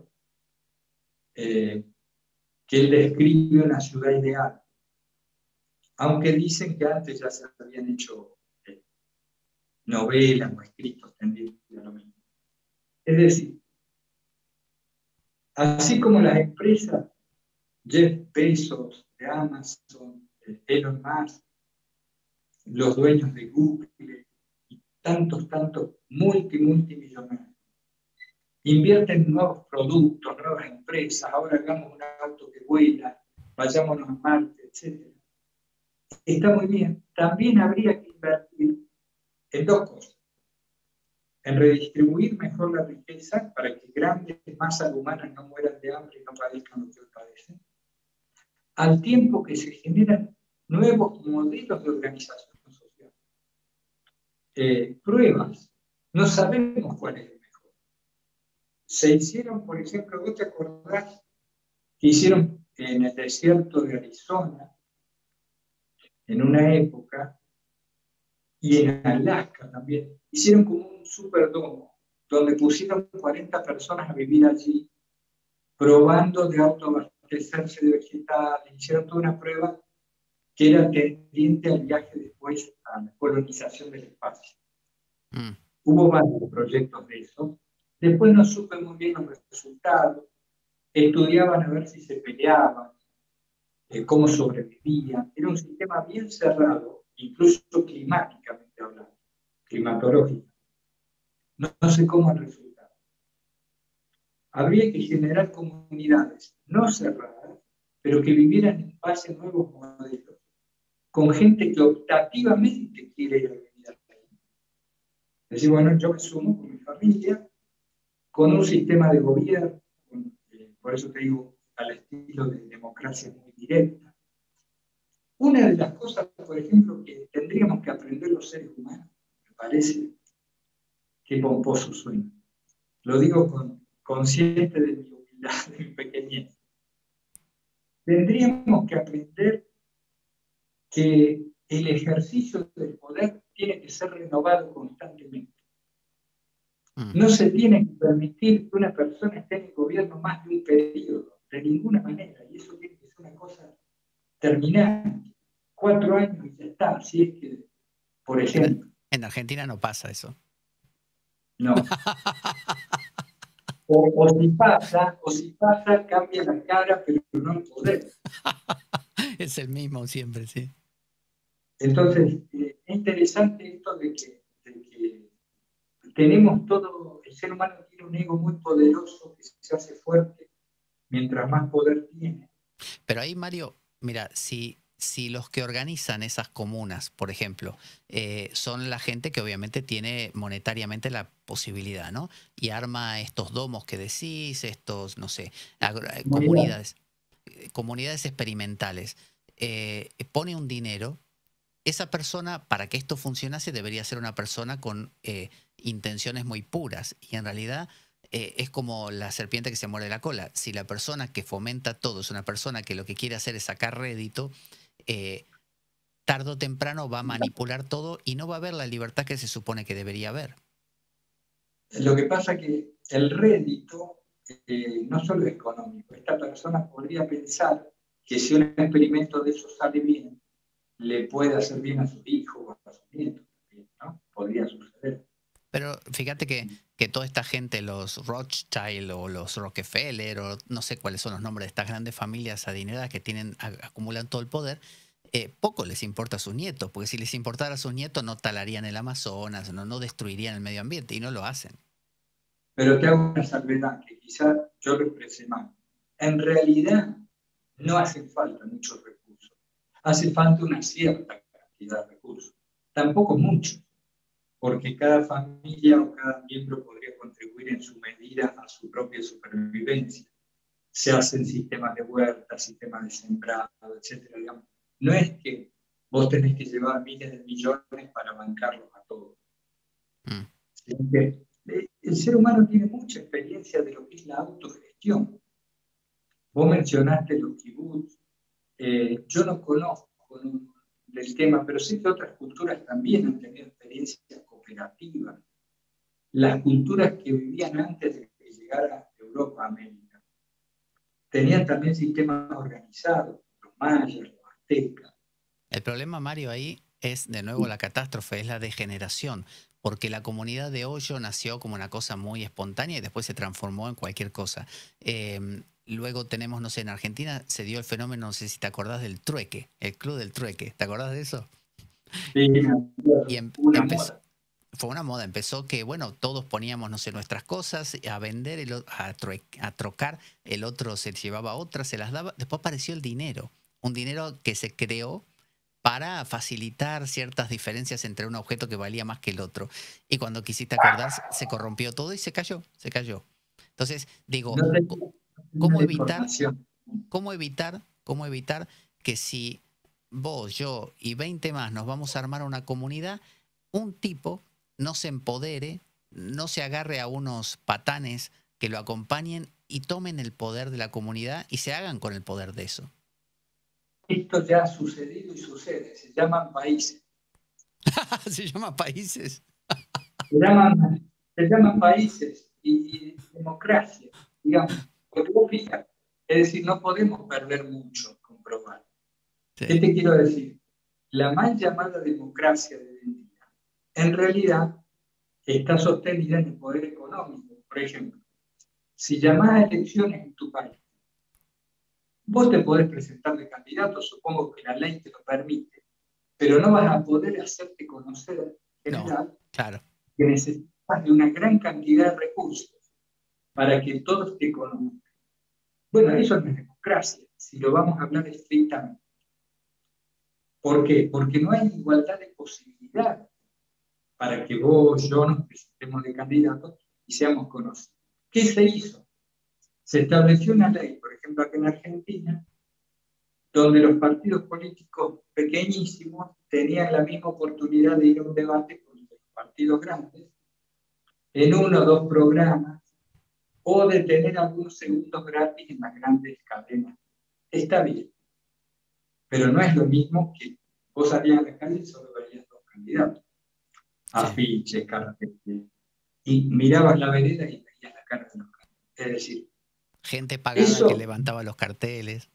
Eh, que él describe una ciudad ideal. Aunque dicen que antes ya se habían hecho eh, novelas o escritos tendientes a lo mismo. Es decir, así como las empresas, Jeff Bezos, de Amazon, Elon Musk, los dueños de Google y tantos, tantos multi, multimillonarios. Invierten en nuevos productos, nuevas empresas, ahora hagamos un auto que vuela, vayámonos a Marte, etcétera. Está muy bien. También habría que invertir en dos cosas. En redistribuir mejor la riqueza para que grandes masas humanas no mueran de hambre y no padezcan lo que hoy padecen, al tiempo que se generan nuevos modelos de organización social. Eh, pruebas. No sabemos cuál es el mejor. Se hicieron, por ejemplo, ¿vos te acordás que hicieron en el desierto de Arizona, en una época, y en Alaska también, hicieron como un superdomo, donde pusieron cuarenta personas a vivir allí, probando de autoabastecerse de vegetales, hicieron toda una prueba que era tendiente al viaje después a la colonización del espacio. Mm. Hubo varios proyectos de eso. Después no supe muy bien los resultados. Estudiaban a ver si se peleaban, eh, cómo sobrevivían. Era un sistema bien cerrado, incluso climáticamente hablando, climatológico. No, no sé cómo el resultado. Habría que generar comunidades no cerradas, pero que vivieran en base a nuevos modelos, con gente que optativamente quiere ir a vivir ahí. Es decir, bueno, yo me sumo con mi familia, con un sistema de gobierno, con, eh, por eso te digo, al estilo de democracia muy directa. Una de las cosas, por ejemplo, que tendríamos que aprender los seres humanos, me parece, qué pomposo suena. Lo digo con, consciente de mi humildad, de mi pequeñez. Tendríamos que aprender que el ejercicio del poder tiene que ser renovado constantemente. No se tiene que permitir que una persona esté en el gobierno más de un periodo, de ninguna manera, y eso tiene que ser una cosa terminante. Cuatro años y ya está, así es que, por ejemplo.
En Argentina no pasa eso.
No. O, o si pasa, o si pasa, cambia la cara, pero no el poder.
Es el mismo siempre, sí.
Entonces, eh, es interesante esto de que, de que tenemos todo, el ser humano tiene un ego muy poderoso que se hace fuerte mientras más poder tiene.
Pero ahí, Mario, mira, si, si los que organizan esas comunas, por ejemplo, eh, son la gente que obviamente tiene monetariamente la posibilidad, ¿no? Y arma estos domos que decís, estos, no sé, comunidades, comunidades experimentales, eh, pone un dinero. Esa persona, para que esto funcionase, debería ser una persona con eh, intenciones muy puras. Y en realidad eh, es como la serpiente que se muerde la cola. Si la persona que fomenta todo es una persona que lo que quiere hacer es sacar rédito, eh, tarde o temprano va a manipular todo y no va a haber la libertad que se supone que debería haber.
Lo que pasa es que el rédito eh, no solo es económico. Esta persona podría pensar que si un experimento de eso sale bien, le puede hacer bien a sus hijos o a sus nietos, ¿no? Podría suceder.
Pero fíjate que, que toda esta gente, los Rothschild o los Rockefeller, o no sé cuáles son los nombres de estas grandes familias adineradas que tienen, acumulan todo el poder, eh, poco les importa a sus nietos, porque si les importara a sus nietos no talarían el Amazonas, no, no destruirían el medio ambiente, y no lo hacen.
Pero te hago una salvedad, que quizás yo lo expresé mal. En realidad no hacen falta muchos recursos. Hace falta una cierta cantidad de recursos. Tampoco muchos, porque cada familia o cada miembro podría contribuir en su medida a su propia supervivencia. Se hacen sistemas de huertas, sistemas de sembrado, etcétera. Digamos. No es que vos tenés que llevar miles de millones para bancarlos a todos. Mm. Sino que el ser humano tiene mucha experiencia de lo que es la autogestión. Vos mencionaste los kibbutz. Eh, yo no conozco el tema, pero sé que otras culturas también han tenido experiencias cooperativas. Las culturas que vivían antes de que llegara Europa a América tenían también sistemas organizados, los mayas, los aztecas.
El problema, Mario, ahí es de nuevo la catástrofe, es la degeneración, porque la comunidad de Hoyo nació como una cosa muy espontánea y después se transformó en cualquier cosa. Eh, Luego tenemos, no sé, en Argentina se dio el fenómeno, no sé si te acordás del trueque, el club del trueque. ¿Te acordás de eso?
Sí,
Y em-
una
empezó,
moda.
fue una moda, empezó que, bueno, todos poníamos, no sé, nuestras cosas a vender, el o- a, true- a trocar, el otro se llevaba otras, se las daba. Después apareció el dinero, un dinero que se creó para facilitar ciertas diferencias entre un objeto que valía más que el otro. Y cuando quisiste acordar, se corrompió todo y se cayó, se cayó. Entonces, digo,
No tenía,
co-
no tenía
¿cómo
la
evitar,
información.
cómo evitar, cómo evitar que si vos, yo y veinte más nos vamos a armar una comunidad, un tipo no se empodere, no se agarre a unos patanes que lo acompañen y tomen el poder de la comunidad y se hagan con el poder de eso?
Esto ya ha sucedido y sucede. Se llaman países.
Se llama países.
Se llaman, se llaman países y, y democracia, digamos. Porque vos fijas, es decir, no podemos perder mucho con probar. ¿Qué
Sí,
te quiero decir? La mal llamada democracia de hoy en día, en realidad, está sostenida en el poder económico. Por ejemplo, si llamás a elecciones en tu país, vos te podés presentar de candidato, supongo que la ley te lo permite, pero no vas a poder hacerte conocer en
no,
general
claro.
que necesitas de una gran cantidad de recursos para que todos te conozcan. Bueno, eso no es democracia, si lo vamos a hablar estrictamente. ¿Por qué? Porque no hay igualdad de posibilidades para que vos, yo nos presentemos de candidatos y seamos conocidos. ¿Qué se hizo? Se estableció una ley, por ejemplo, aquí en Argentina, donde los partidos políticos pequeñísimos tenían la misma oportunidad de ir a un debate con los partidos grandes en uno o dos programas o de tener algunos segundos gratis en las grandes cadenas. Está bien, pero no es lo mismo que vos salías a la calle y solo veías dos candidatos,
Sí.
afiches, carteles, y mirabas la vereda y veías la cara de los candidatos. Es decir,
Gente pagada que
eso,
levantaba los carteles.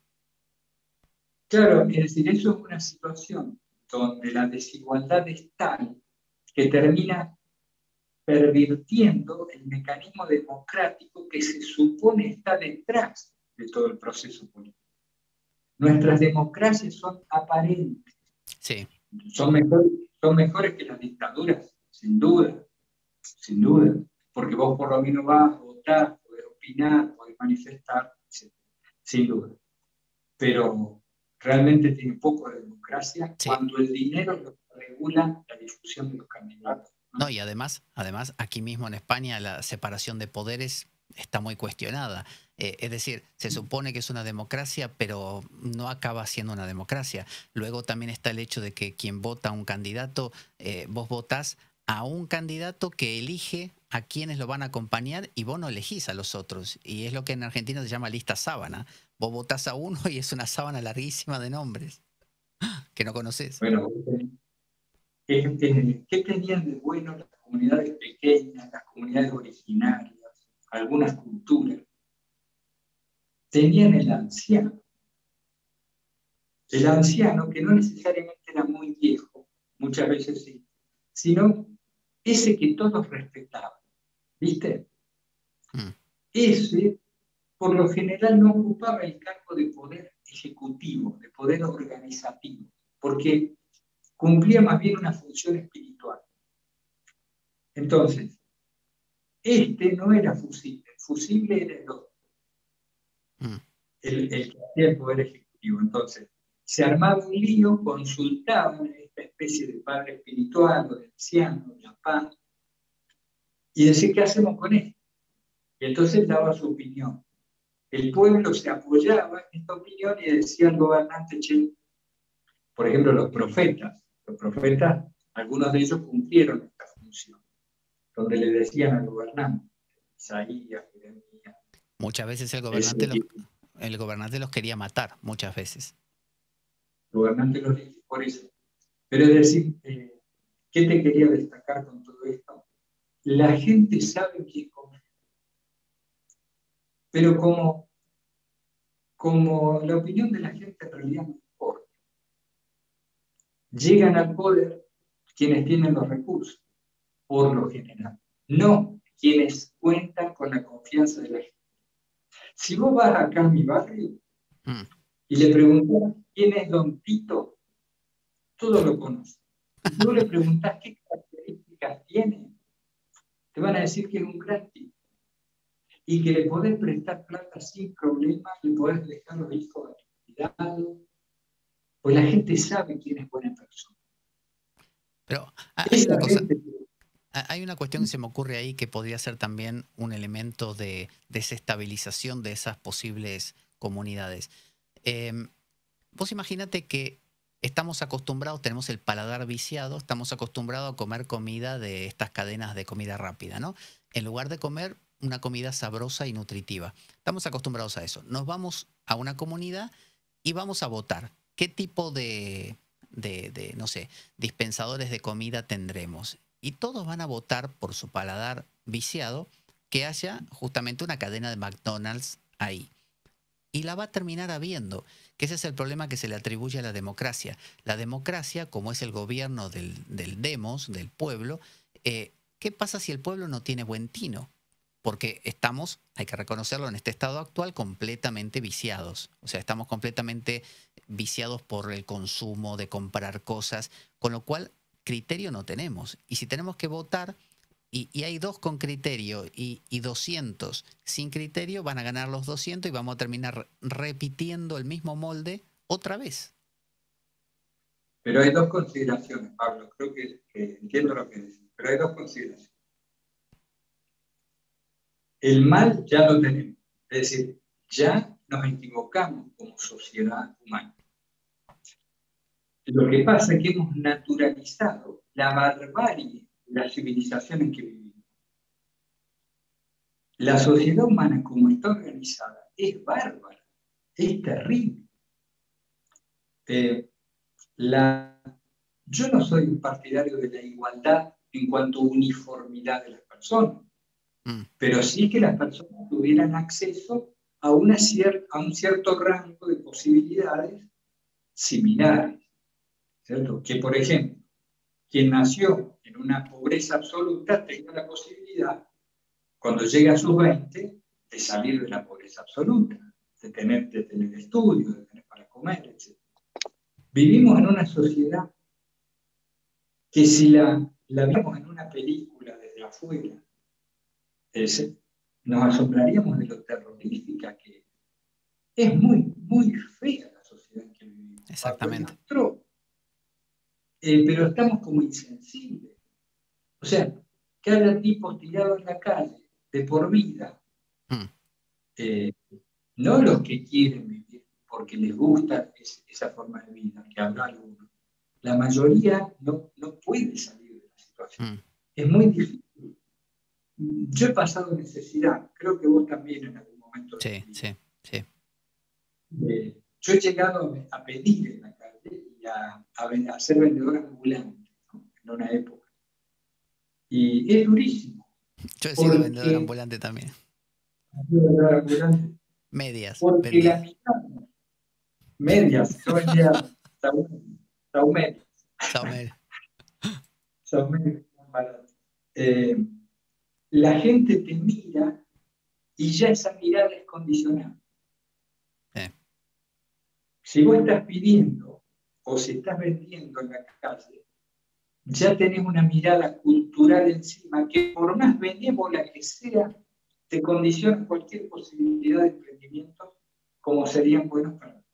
claro, es decir, eso es una situación donde la desigualdad es tal que termina pervirtiendo el mecanismo democrático que se supone está detrás de todo el proceso político. Nuestras democracias son aparentes,
Sí,
son mejores, son mejores que las dictaduras, sin duda, sin duda, porque vos por lo menos vas a votar, podés opinar, podés manifestar, etcétera, sin duda. Pero realmente tiene poco de democracia
sí.
cuando el dinero lo regula la difusión de los candidatos,
No,
¿no?
y además, además, aquí mismo en España la separación de poderes está muy cuestionada. Eh, es decir, se supone que es una democracia, pero no acaba siendo una democracia. Luego también está el hecho de que quien vota a un candidato, eh, vos votás a un candidato que elige a quienes lo van a acompañar y vos no elegís a los otros. Y es lo que en Argentina se llama lista sábana. Vos votás a uno y es una sábana larguísima de nombres que no conoces.
Bueno, ¿qué, qué, qué tenían de bueno las comunidades pequeñas, las comunidades originarias, algunas culturas? Tenían el anciano. El anciano, que no necesariamente era muy viejo, muchas veces sí, sino ese que todos respetaban, ¿viste?
Mm,
Ese, por lo general, no ocupaba el cargo de poder ejecutivo, de poder organizativo, porque cumplía más bien una función espiritual. Entonces, este no era fusible, el fusible era el otro,
mm.
el, el que hacía el poder ejecutivo. Entonces, se armaba un lío, consultaban a esta especie de padre espiritual o de anciano, de la paz, y decía, ¿qué hacemos con esto? Y entonces daba su opinión. El pueblo se apoyaba en esta opinión y decía al gobernante, che, por ejemplo, los profetas, los profetas, algunos de ellos cumplieron esta función, donde le decían al gobernante, Isaías, Jeremías,
Muchas veces el
ese
gobernante los, el gobernante los quería matar, muchas veces.
gobernante lo dice por eso. Pero es decir, eh, ¿qué te quería destacar con todo esto? La gente sabe quién come, pero como, como la opinión de la gente en realidad no importa, llegan al poder quienes tienen los recursos, por lo general, no quienes cuentan con la confianza de la gente. Si vos vas acá a mi barrio
Mm.
y le preguntás quién es Don Tito, todos lo conocen. Y si vos le preguntás qué características tiene, te van a decir que es un gran tipo y que le podés prestar plata sin problema, le podés dejar los hijos a tu cuidado, pues la gente sabe quién es buena persona.
Pero hay
Esa
una cosa,
gente,
hay una cuestión que se me ocurre ahí que podría ser también un elemento de desestabilización de esas posibles comunidades. Eh, vos imagínate que estamos acostumbrados, tenemos el paladar viciado, estamos acostumbrados a comer comida de estas cadenas de comida rápida, ¿no? En lugar de comer una comida sabrosa y nutritiva. Estamos acostumbrados a eso. Nos vamos a una comunidad y vamos a votar. ¿Qué tipo de, de, de, no sé, dispensadores de comida tendremos? Y todos van a votar por su paladar viciado que haya justamente una cadena de McDonald's ahí. Y la va a terminar habiendo, que ese es el problema que se le atribuye a la democracia. La democracia, como es el gobierno del, del demos, del pueblo, eh, ¿qué pasa si el pueblo no tiene buen tino? Porque estamos, hay que reconocerlo, en este estado actual completamente viciados. O sea, estamos completamente viciados por el consumo, de comprar cosas, con lo cual criterio no tenemos. Y si tenemos que votar, y, y hay dos con criterio y, y doscientos sin criterio, van a ganar los doscientos y vamos a terminar repitiendo el mismo molde otra vez.
pero hay dos consideraciones, Pablo, creo que, que entiendo lo que dices, pero hay dos consideraciones. El mal ya lo tenemos, es decir, ya nos equivocamos como sociedad humana. Lo que pasa es que hemos naturalizado la barbarie de las civilizaciones en que vivimos. La sociedad humana, como está organizada, es bárbara, es terrible. Eh, la, yo no soy un partidario de la igualdad en cuanto a uniformidad de las personas, mm. pero sí que las personas tuvieran acceso a, una cier, a un cierto rango de posibilidades similares, ¿cierto? Que, por ejemplo, quien nació en una pobreza absoluta tenga la posibilidad, cuando llegue a sus veinte, de salir de la pobreza absoluta, de tener, de tener estudios, de tener para comer, etcétera. Vivimos en una sociedad que si la, la vemos en una película desde afuera, es, nos asombraríamos de lo terrorífica que es. Es muy, muy fea la sociedad en que vivimos.
Exactamente.
Eh, pero estamos como insensibles. O sea, que haya tipos tirados en la calle de por vida, mm. eh, no los que quieren vivir porque les gusta es, esa forma de vida, que habrá algunos. La mayoría no, no puede salir de la situación. Mm. Es muy difícil. Yo he pasado necesidad, creo que vos también en algún momento.
Sí, sí, sí.
Eh, yo he llegado a pedir en la calle y a, a, a ser vendedor ambulante, ¿no? En una época. Y es durísimo.
Yo he sido porque, vendedor ambulante también.
Vendedor ambulante.
Medias.
Porque vendía. La mitad, medias, yo vendía saumerias.
Saumerias.
Saumerias. Eh, la gente te mira y ya esa mirada es condicionada. Eh. Si vos estás pidiendo o si estás vendiendo en la calle, ya tenés una mirada cultural encima que por más benévola que sea, te condiciona cualquier posibilidad de emprendimiento como serían buenos para ti.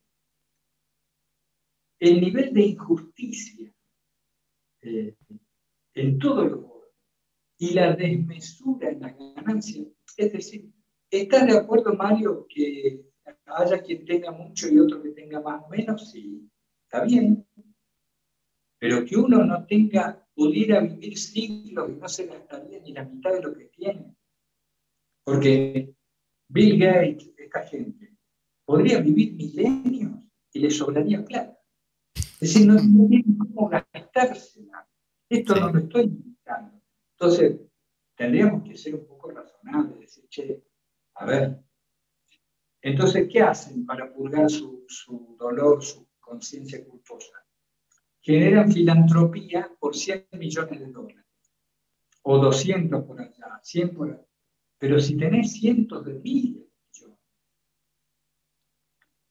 El nivel de injusticia eh, en todo lo y la desmesura en las ganancias, es decir, ¿estás de acuerdo, Mario, que haya quien tenga mucho y otro que tenga más o menos? Sí, está bien. Pero que uno no tenga, pudiera vivir siglos y no se gastaría ni la mitad de lo que tiene. Porque Bill Gates, esta gente, podría vivir milenios y le sobraría plata. Es decir, no, no tienen cómo gastársela. Esto sí. No lo estoy indicando. Entonces, tendríamos que ser un poco razonables, decir, che, a ver. Entonces, ¿qué hacen para purgar su, su dolor, su conciencia culposa? Generan filantropía por cien millones de dólares, o doscientos por allá, cien por allá. Pero si tenés cientos de miles de millones,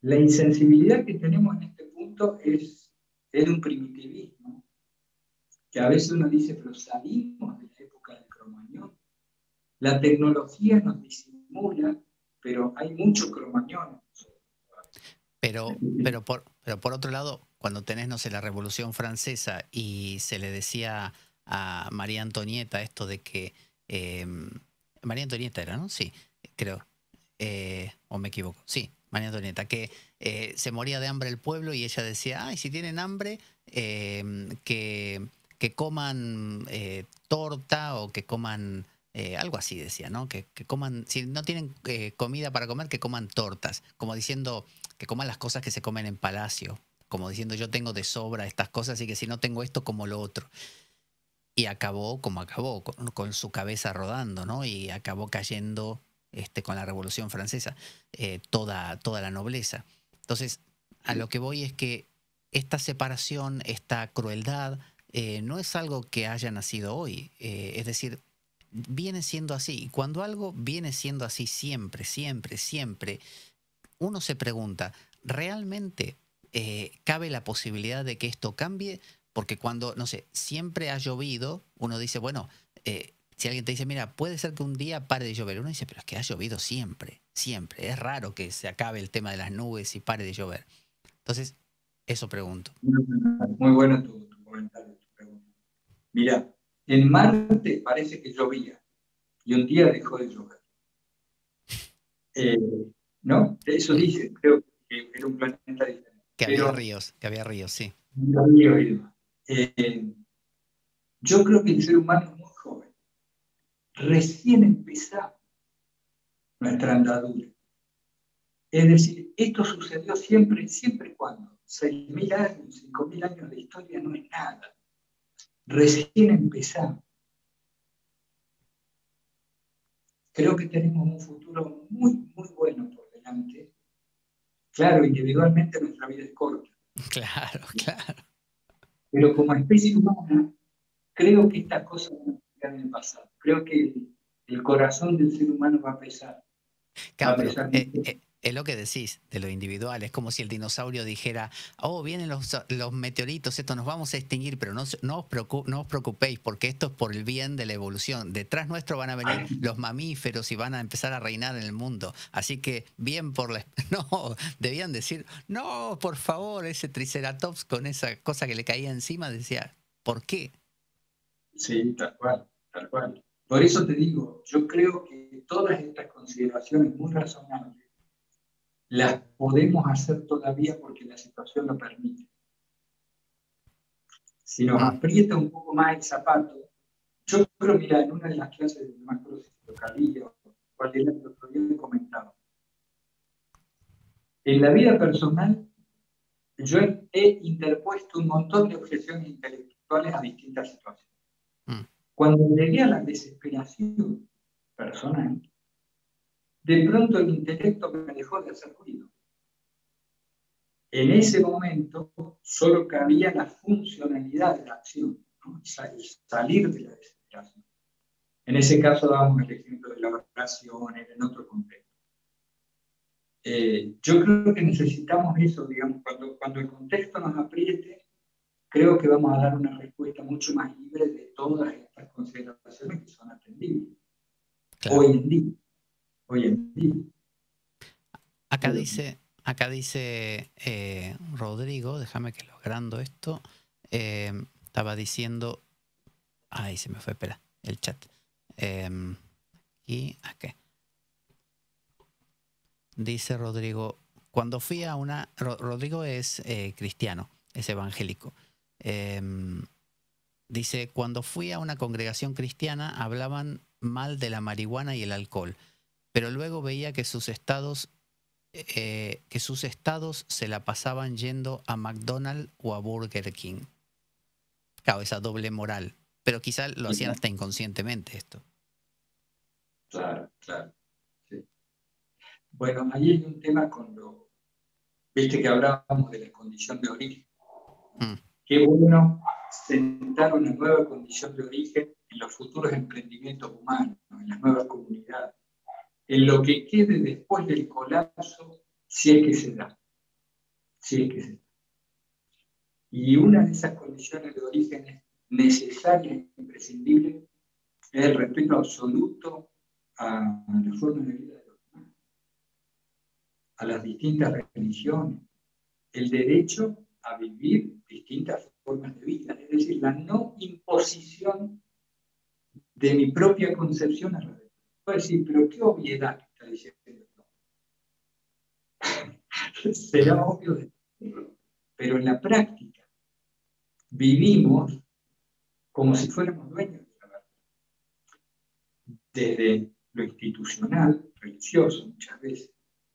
La insensibilidad que tenemos en este punto es, es un primitivismo, que a veces uno dice, pero salimos de la época del Cromañón. La tecnología nos disimula, pero hay mucho Cromañón.
Pero, pero, por, pero por otro lado, cuando tenés, no sé, la Revolución Francesa y se le decía a María Antonieta esto de que... Eh, María Antonieta era, ¿no? Sí, creo. Eh, o me equivoco. Sí, María Antonieta, que eh, se moría de hambre el pueblo y ella decía, ay, si tienen hambre, eh, que, que coman eh, torta o que coman... Eh, algo así decía, ¿no? Que, que coman, si no tienen eh, comida para comer, que coman tortas, como diciendo que coman las cosas que se comen en palacio, como diciendo yo tengo de sobra estas cosas y que si no tengo esto como lo otro. Y acabó como acabó, con, con su cabeza rodando, ¿no? Y acabó cayendo este, con la Revolución Francesa, eh, toda, toda la nobleza. Entonces, a lo que voy es que esta separación, esta crueldad, eh, no es algo que haya nacido hoy. Eh, es decir, viene siendo así. Y cuando algo viene siendo así siempre, siempre, siempre, uno se pregunta, ¿realmente eh, cabe la posibilidad de que esto cambie? Porque cuando, no sé, siempre ha llovido, uno dice, bueno, eh, si alguien te dice, mira, puede ser que un día pare de llover, uno dice, pero es que ha llovido siempre, siempre. Es raro que se acabe el tema de las nubes y pare de llover. Entonces, eso pregunto.
Muy bueno tu, tu comentario, tu pregunta. Mira, en Marte parece que llovía y un día dejó de llover. Eh, ¿No? Eso dice, creo que era un planeta diferente.
Que había
Pero,
ríos, que había ríos, sí.
eh, yo creo que el ser humano es muy joven. Recién empezamos nuestra andadura. Es decir, esto sucedió siempre, siempre cuando. seis mil años, cinco mil años de historia no es nada. Recién empezamos. Creo que tenemos un futuro muy, muy bueno por delante. Claro, individualmente nuestra vida es corta.
Claro, claro.
Pero como especie humana, creo que estas cosas van a quedar en el pasado. Creo que el, el corazón del ser humano va a pesar. Va
Claro,
a
pero
pesar
eh,
mucho.
eh, es lo que decís de lo individual. Es como si el dinosaurio dijera, oh, vienen los, los meteoritos, esto nos vamos a extinguir, pero no, no, os preocup, no os preocupéis porque esto es por el bien de la evolución. Detrás nuestro van a venir los mamíferos y van a empezar a reinar en el mundo. Así que bien por la... No, debían decir, no, por favor, ese triceratops con esa cosa que le caía encima decía, ¿por qué?
Sí, tal cual, tal cual. Por eso te digo, yo creo que todas estas consideraciones muy razonables las podemos hacer todavía porque la situación lo permite. Si nos
Mm.
aprieta un poco más el zapato, yo creo, mira, en una de las clases de macrolocalía, cuál era el otro día comentaba, en la vida personal yo he interpuesto un montón de objeciones intelectuales a distintas situaciones.
Mm.
Cuando llegué a la desesperación personal, de pronto el intelecto me dejó de hacer ruido. En ese momento solo cabía la funcionalidad de la acción, ¿no? Salir de la desesperación. En ese caso dábamos el ejemplo de la oración, en otro contexto. Eh, yo creo que necesitamos eso, digamos, cuando, cuando el contexto nos apriete, creo que vamos a dar una respuesta mucho más libre de todas estas consideraciones que son atendibles.
Claro.
Hoy en día. Hoy en día.
Acá dice, acá dice eh, Rodrigo, déjame que logrando esto, eh, estaba diciendo, ay, se me fue, espera, el chat. Eh, y aquí. Dice Rodrigo, cuando fui a una, Ro, Rodrigo es eh, cristiano, es evangélico. Eh, dice, cuando fui a una congregación cristiana hablaban mal de la marihuana y el alcohol, pero luego veía que sus estados Eh, que sus estados se la pasaban yendo a McDonald's o a Burger King. Claro, esa doble moral. Pero quizá lo hacían hasta inconscientemente esto.
Claro, claro. Sí. Bueno, ahí hay un tema con lo, viste que hablábamos de la condición de origen.
Mm.
Qué bueno sentar una nueva condición de origen en los futuros emprendimientos humanos, en las nuevas comunidades, en lo que quede después del colapso, si es que se da. si es que se está. Y una de esas condiciones de origen necesarias e imprescindibles es el respeto absoluto a la forma de vida de los demás, a las distintas religiones, el derecho a vivir distintas formas de vida, es decir, la no imposición de mi propia concepción a la de. Puedo decir, pero qué obviedad que está diciendo esto. Será obvio de decirlo, pero en la práctica vivimos como si fuéramos dueños de la verdad. Desde lo institucional, religioso muchas veces,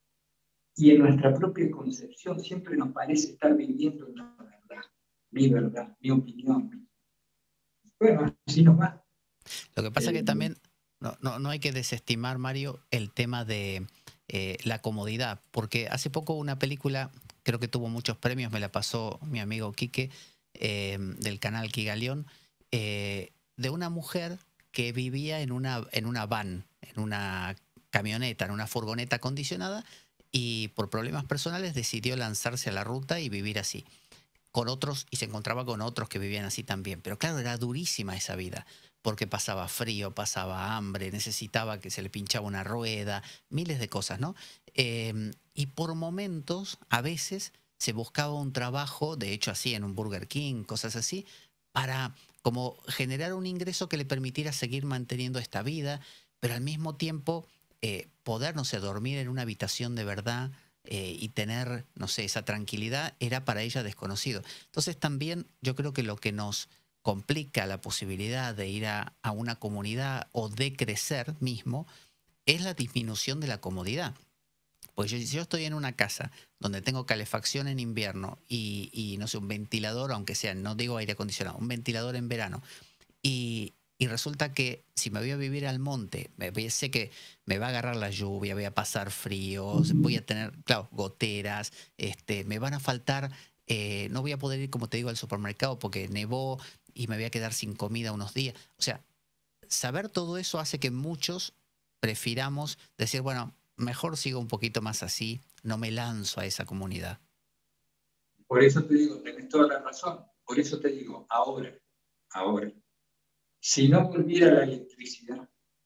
y en nuestra propia concepción siempre nos parece estar viviendo la verdad, mi verdad, mi opinión. Bueno, así nos va.
Lo que pasa es que también no, no, no hay que desestimar, Mario, el tema de eh, la comodidad, porque hace poco una película, creo que tuvo muchos premios, me la pasó mi amigo Quique, eh, del canal Kigalión, eh, de una mujer que vivía en una, en una van, en una camioneta, en una furgoneta acondicionada, y por problemas personales decidió lanzarse a la ruta y vivir así, con otros, y se encontraba con otros que vivían así también. Pero claro, era durísima esa vida, porque pasaba frío, pasaba hambre, necesitaba que se le pinchaba una rueda, miles de cosas, ¿no? Eh, y por momentos, a veces, se buscaba un trabajo, de hecho así en un Burger King, cosas así, para como generar un ingreso que le permitiera seguir manteniendo esta vida, pero al mismo tiempo eh, poder, no sé, dormir en una habitación de verdad, eh, y tener, no sé, esa tranquilidad, era para ella desconocido. Entonces también yo creo que lo que nos complica la posibilidad de ir a, a una comunidad o de crecer mismo es la disminución de la comodidad. Pues yo, si yo estoy en una casa donde tengo calefacción en invierno y, y no sé, un ventilador, aunque sea, no digo aire acondicionado, un ventilador en verano, y, y resulta que si me voy a vivir al monte, me, sé que me va a agarrar la lluvia, voy a pasar frío, voy a tener, claro, goteras, este, me van a faltar, eh, no voy a poder ir, como te digo, al supermercado porque nevó y me voy a quedar sin comida unos días. O sea, saber todo eso hace que muchos prefiramos decir, bueno, mejor sigo un poquito más así, no me lanzo a esa comunidad.
Por eso te digo, tenés toda la razón. Por eso te digo, ahora, ahora, si no volviera la electricidad,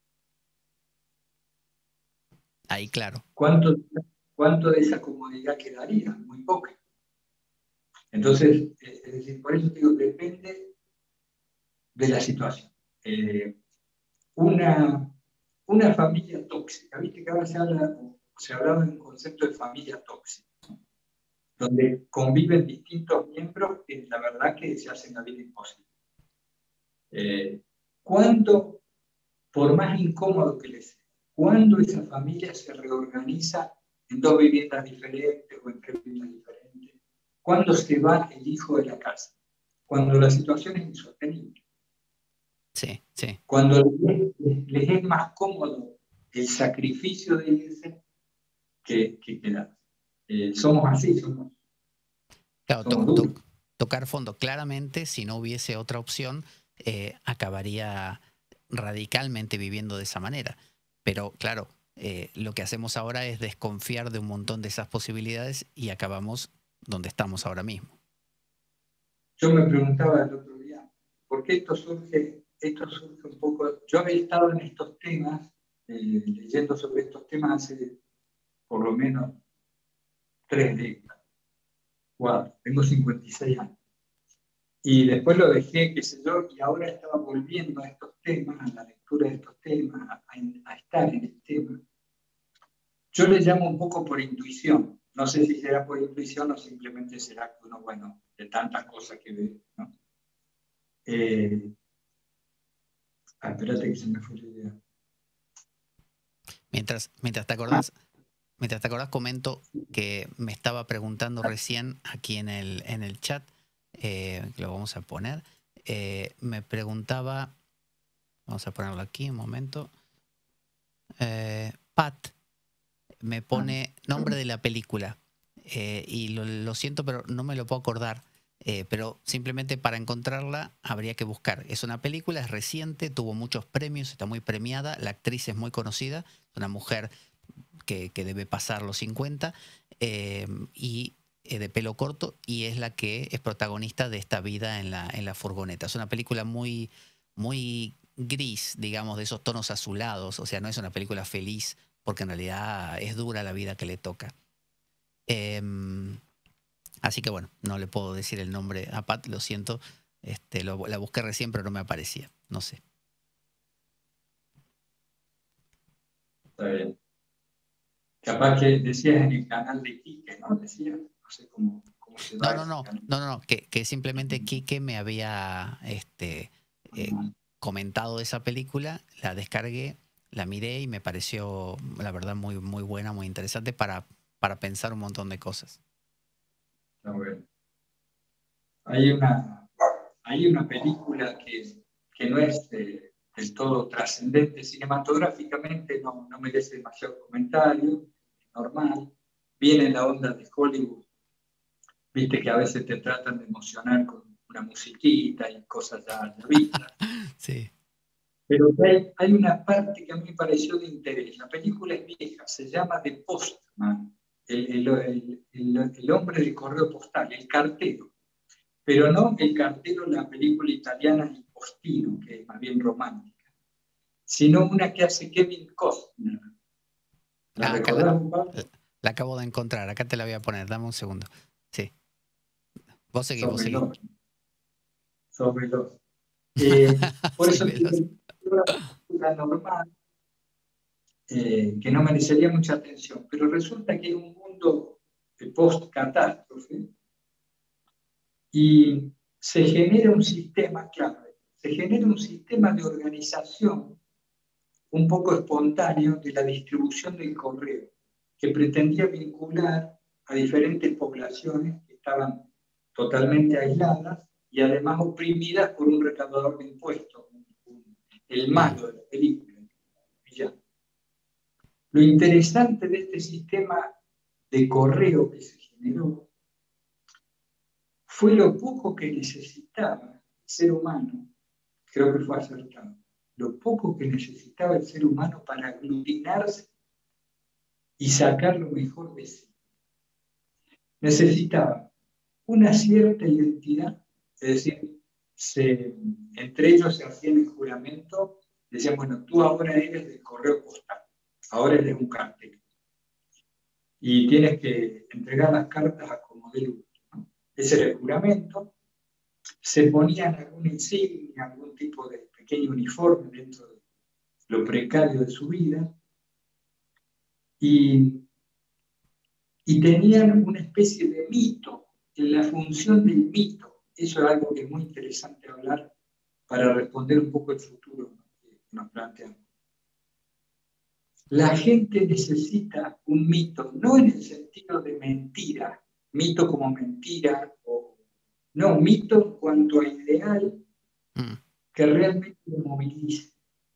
ahí claro.
¿cuánto, cuánto de esa comodidad quedaría? Muy poca. Entonces, es decir, por eso te digo, depende de la situación. Eh, una, una familia tóxica, viste que ahora se habla, se hablaba de un concepto de familia tóxica, donde conviven distintos miembros que la verdad que se hacen la vida imposible. Eh, ¿Cuándo, por más incómodo que les sea, cuándo esa familia se reorganiza en dos viviendas diferentes o en tres viviendas diferentes? ¿Cuándo se va el hijo de la casa? Cuando la situación es insostenible.
Sí, sí.
Cuando les, les es más cómodo el sacrificio de irse que, que quedarse. Eh, somos así, somos,
Claro, to,
somos
to,
duros.
tocar fondo. Claramente, si no hubiese otra opción, eh, acabaría radicalmente viviendo de esa manera. Pero claro, eh, lo que hacemos ahora es desconfiar de un montón de esas posibilidades y acabamos donde estamos ahora mismo.
Yo me preguntaba el otro día, ¿por qué esto surge, esto surge un poco? Yo había estado en estos temas, eh, leyendo sobre estos temas hace por lo menos tres décadas, cuatro, tengo cincuenta y seis años. Y después lo dejé, qué sé yo, y ahora estaba volviendo a estos temas, a la lectura de estos temas, a, a estar en el tema. Yo le llamo un poco por intuición. No sé si será por intuición o simplemente será que uno, bueno, de tantas cosas que ve, ¿no? Eh, ah, espérate que se me fue la idea.
Mientras, mientras te acordás, mientras te acordás, comento que me estaba preguntando recién aquí en el, en el chat, eh, lo vamos a poner, eh, me preguntaba, vamos a ponerlo aquí un momento, eh, Pat me pone nombre de la película, eh, y lo, lo siento, pero no me lo puedo acordar. Eh, pero simplemente para encontrarla habría que buscar. Es una película, es reciente, tuvo muchos premios, está muy premiada, la actriz es muy conocida, es una mujer que, que debe pasar los cincuenta, eh, y eh, de pelo corto, y es la que es protagonista de esta vida en la, en la furgoneta. Es una película muy, muy gris, digamos, de esos tonos azulados. O sea, no es una película feliz, porque en realidad es dura la vida que le toca. Em, así que bueno, no le puedo decir el nombre a Pat, lo siento. Este, lo, la busqué recién, pero no me aparecía. No sé.
Está bien. Capaz que decías en el canal de Quique, ¿no? Decías, no sé cómo, cómo se
No,
va
no,
ese
no,
canal.
no, no, no, que, que simplemente Quique me había este, eh, comentado esa película, la descargué, la miré y me pareció, la verdad, muy, muy buena, muy interesante para, para pensar un montón de cosas.
Está bueno. Hay una, hay una película que, que no es eh, del todo trascendente cinematográficamente, no, no merece demasiado comentario, normal, viene en la onda de Hollywood, viste que a veces te tratan de emocionar con una musiquita y cosas ya, ya vistas.
Sí.
Pero hay, hay una parte que a mí me pareció de interés. La película es vieja, se llama The Postman, el, el, el, el, el hombre del correo postal, el cartero. Pero no el cartero, la película italiana El Postino, que es más bien romántica, sino una que hace Kevin Costner. ¿La
Ah, acá la,
recordás, Pablo?
la acabo de encontrar, acá te la voy a poner, dame un segundo. Sí, vos seguís,
Sos
vos seguís.
veloz, sos veloz. Eh, por
Soy
eso
veloz.
es una película normal, eh, que no merecería mucha atención, pero resulta que es un mundo de post-catástrofe y se genera un sistema, claro, se genera un sistema de organización un poco espontáneo de la distribución del correo, que pretendía vincular a diferentes poblaciones que estaban totalmente aisladas y además oprimidas por un recaudador de impuestos, el
Mm.
malo de la película. Ya. Lo interesante de este sistema de correo que se generó fue lo poco que necesitaba el ser humano, creo que fue acertado, lo poco que necesitaba el ser humano para aglutinarse y sacar lo mejor de sí. Necesitaba una cierta identidad, es decir, se, entre ellos se hacían el juramento, decían, bueno, tú ahora eres del correo postal, ahora eres un cartero, y tienes que entregar las cartas a como de lugar, ¿no? Ese era el juramento, se ponían alguna insignia, algún tipo de pequeño uniforme dentro de lo precario de su vida, y y tenían una especie de mito, en la función del mito. Eso es algo que es muy interesante hablar para responder un poco el futuro que nos planteamos. La gente necesita un mito, no en el sentido de mentira, mito como mentira, o, no, mito en cuanto a ideal
Mm.
que realmente lo movilice.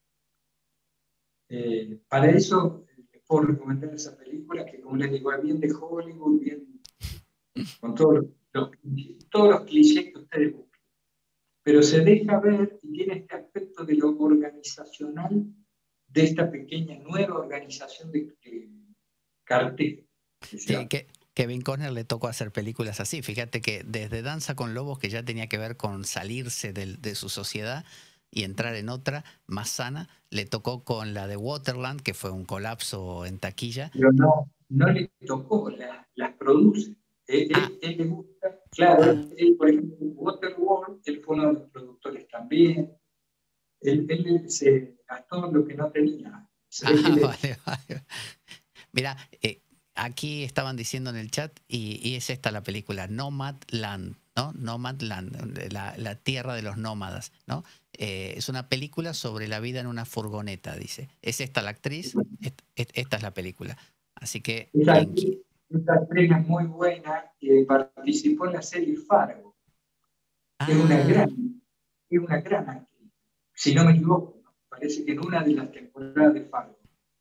Eh, para eso les puedo recomendar esa película que, como les digo, es bien de Hollywood, bien con todos los, los, todos los clichés que ustedes buscan. Pero se deja ver y tiene este aspecto de lo organizacional de esta pequeña nueva organización de, de cartel. Que se
Sí,
llama.
que Kevin Costner le tocó hacer películas así. Fíjate que desde Danza con Lobos, que ya tenía que ver con salirse del- de su sociedad y entrar en otra más sana, le tocó con la de Waterland, que fue un colapso en taquilla.
Pero no, no le tocó, la, las produce. Él,
Ah,
él, él le gusta, claro,
ah,
él, él, por ejemplo, Waterworld, él fue uno de los productores también. Él, él se gastó lo que no tenía. Se ve que
ah,
le,
vale, vale. Mira, eh, aquí estaban diciendo en el chat, y, y es esta la película, Nomadland, ¿no? Nomadland, la, la tierra de los nómadas, ¿no? Eh, es una película sobre la vida en una furgoneta, dice. ¿Es esta la actriz? Et- et- esta es la película. Así que,
esa,
quien... qui-
esa actriz es muy buena, que participó en la serie Fargo. Es una
Ah,
gran, es una gran actriz. Si no me equivoco, ¿no? Parece que en una de las temporadas de Fargo.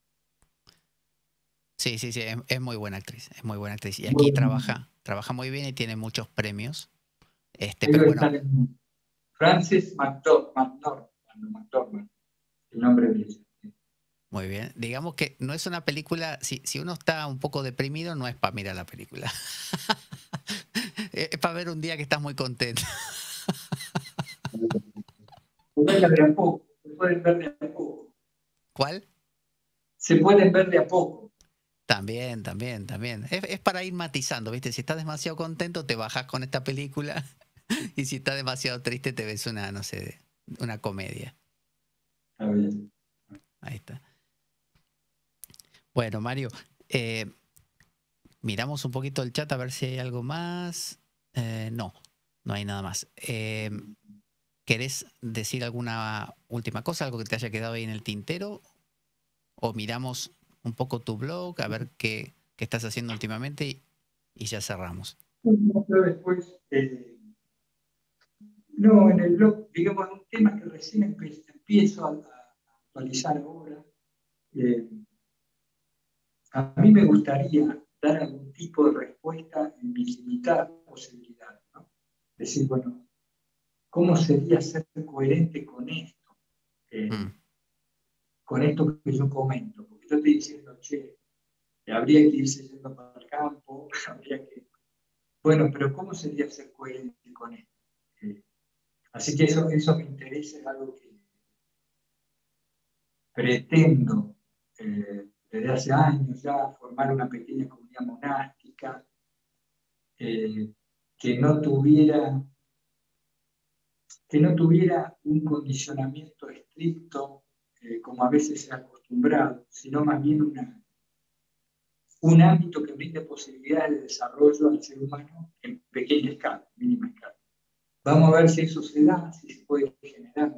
sí, sí, sí, es, es muy buena actriz, es muy buena actriz. Y aquí
Bueno,
trabaja, trabaja muy bien y tiene muchos premios. Este, pero
ellos
bueno,
están en Frances McDormand, McDormand, el nombre de ella.
muy bien. Digamos que no es una película, si, si uno está un poco deprimido, no es para mirar la película. Es para ver un día que estás muy contento.
Verla de a poco, se pueden ver de a poco.
¿Cuál?
Se pueden ver de a poco.
También, también, también. Es, es para ir matizando, ¿viste? Si estás demasiado contento, te bajas con esta película. Y si estás demasiado triste, te ves una, no sé, una comedia.
Está bien.
Ahí está. Bueno, Mario, eh, miramos un poquito el chat a ver si hay algo más. Eh, no, no hay nada más. Eh, ¿Querés decir alguna última cosa, algo que te haya quedado ahí en el tintero? ¿O miramos un poco tu blog, a ver qué, qué estás haciendo últimamente y, y ya cerramos?
Pero después, eh, no, en el blog, digamos, un tema que recién empe- empiezo a, a actualizar ahora. Eh, a mí me gustaría dar algún tipo de respuesta en mis limitadas posibilidades, ¿no? Decir, bueno, ¿cómo sería ser coherente con esto? Eh,
Mm.
con esto que yo comento, porque yo estoy diciendo, che, habría que irse yendo para el campo, habría que... Bueno, pero ¿cómo sería ser coherente con esto? Eh, así que eso, eso me interesa, es algo que pretendo eh, desde hace años ya formar una pequeña comunidad monástica eh, que no tuviera que no tuviera un condicionamiento estricto eh, como a veces se ha acostumbrado, sino más bien una, un ámbito que brinde posibilidades de desarrollo al ser humano en pequeña escala, mínima escala. Vamos a ver si eso se da, si se puede generar.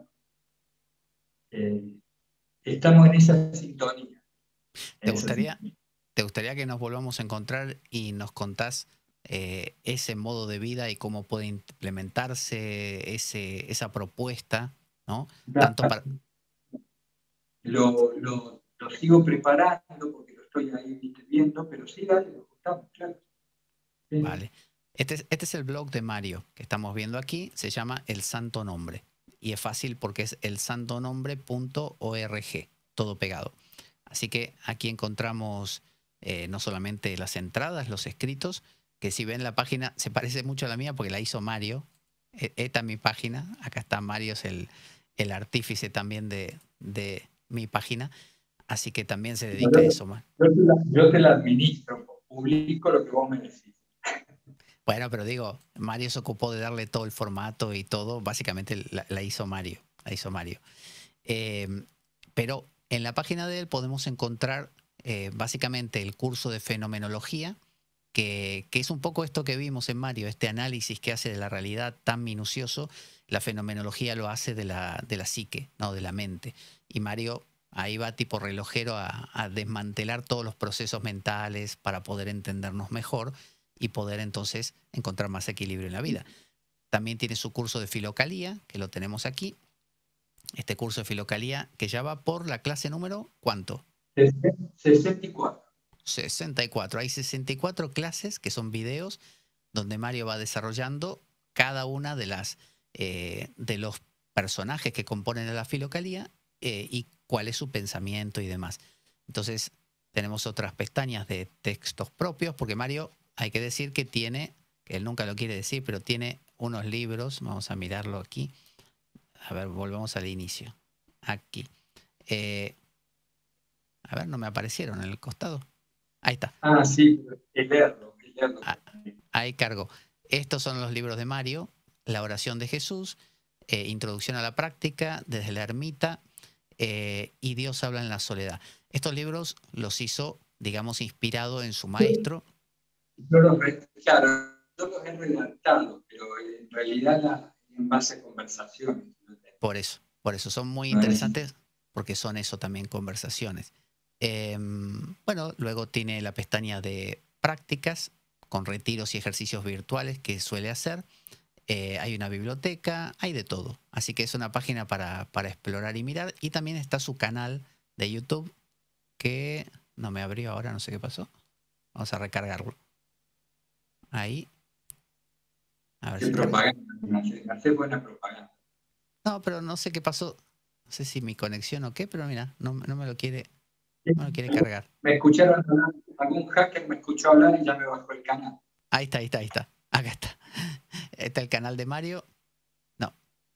Eh, estamos en esa sintonía.
¿Te
En esa
gustaría,
sintonía.
te gustaría que nos volvamos a encontrar y nos contás eh, ese modo de vida y cómo puede implementarse ese, esa propuesta, ¿no? Tanto para...
Lo, lo, lo sigo preparando porque lo estoy ahí viendo, pero sí, dale, lo juntamos, claro. Sí.
Vale. Este es, este es el blog de Mario que estamos viendo aquí. Se llama El Santo Nombre. Y es fácil porque es el santo nombre punto org, todo pegado. Así que aquí encontramos eh, no solamente las entradas, los escritos, que si ven la página se parece mucho a la mía porque la hizo Mario. E- Esta es mi página. Acá está Mario, es el, el artífice también de, de mi página. Así que también se dedica a
Yo,
eso, man.
yo, te la, yo te la administro, publico lo que vos me decís.
Bueno, pero digo, Mario se ocupó de darle todo el formato y todo, básicamente la, la hizo Mario, la hizo Mario. Eh, pero en la página de él podemos encontrar eh, básicamente el curso de fenomenología, que, que es un poco esto que vimos en Mario, este análisis que hace de la realidad tan minucioso. La fenomenología lo hace de la, de la psique, no de la mente. Y Mario ahí va tipo relojero a, a desmantelar todos los procesos mentales para poder entendernos mejor y poder entonces encontrar más equilibrio en la vida. También tiene su curso de filocalía, que lo tenemos aquí. Este curso de filocalía que ya va por la clase número, ¿cuánto?
sesenta y cuatro.
sesenta y cuatro. Hay sesenta y cuatro clases que son videos donde Mario va desarrollando cada una de las eh, de los personajes que componen a la filocalía eh, y cuál es su pensamiento y demás. Entonces tenemos otras pestañas de textos propios, porque Mario, hay que decir que tiene, que él nunca lo quiere decir, pero tiene unos libros, vamos a mirarlo aquí. A ver, volvemos al inicio. Aquí. Eh, a ver, no me aparecieron en el costado. Ahí está.
Ah, sí, el leerlo, el leerlo.
Ah, ahí cargo. Estos son los libros de Mario: La oración de Jesús, eh, Introducción a la práctica, Desde la ermita eh, y Dios habla en la soledad. Estos libros los hizo, digamos, inspirado en su maestro.
Yo los, claro, yo los he redactado, pero en realidad la, en base a conversaciones.
Por eso, por eso son muy
No es,
interesantes, porque son eso también, conversaciones. Eh, bueno, luego tiene la pestaña de prácticas con retiros y ejercicios virtuales que suele hacer. Eh, hay una biblioteca, hay de todo. Así que es una página para, para explorar y mirar. Y también está su canal de YouTube, que no me abrió ahora, no sé qué pasó. Vamos a recargarlo. Ahí. A ver
es
si carga.
propaganda, no hace, hace buena propaganda.
No, pero no sé qué pasó. No sé si mi conexión o qué, pero mira, no, no me lo quiere, no me lo quiere cargar.
Me escucharon hablar, algún hacker me escuchó hablar y ya me bajó el canal.
Ahí está, ahí está, ahí está. Acá está. está el canal de Mario. No.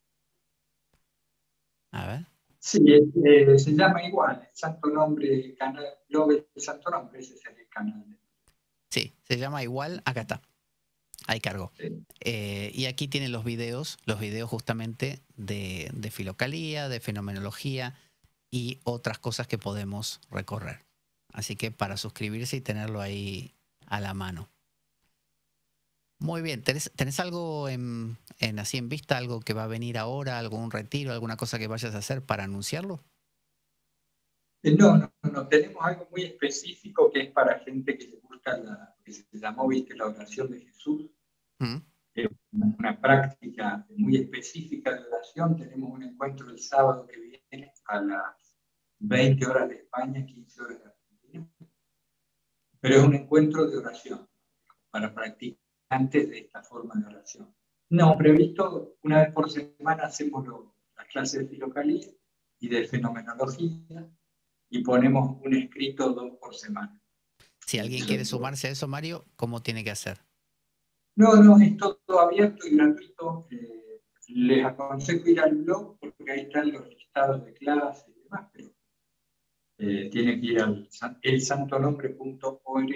A ver.
Sí, eh, se llama igual, el Santo Nombre, canal, Blog del Santo Nombre, ese es el canal.
Sí, se llama igual, acá está. Ahí cargó.
Sí.
Eh, y aquí tienen los videos, los videos justamente de, de filocalía, de fenomenología y otras cosas que podemos recorrer. Así que para suscribirse y tenerlo ahí a la mano. Muy bien, ¿tenés, tenés algo en, en así en vista, algo que va a venir ahora, algún retiro, alguna cosa que vayas a hacer para anunciarlo?
Eh, No, no, no, tenemos algo muy específico que es para gente que le gusta la, que se llamó, viste, la oración de Jesús.
¿Mm?
Es una, una práctica muy específica de oración. Tenemos un encuentro el sábado que viene a las veinte horas de España, quince horas de Argentina. Pero es un encuentro de oración para practicantes de esta forma de oración. No, previsto una vez por semana hacemos lo, las clases de filocalía y de fenomenología y ponemos un escrito dos por semana.
Si alguien quiere sumarse a eso, Mario, ¿cómo tiene que hacer?
No, no, es todo abierto y gratuito. Eh, les aconsejo ir al blog porque ahí están los listados de clases y demás, pero eh, tienen que ir al el santo nombre punto org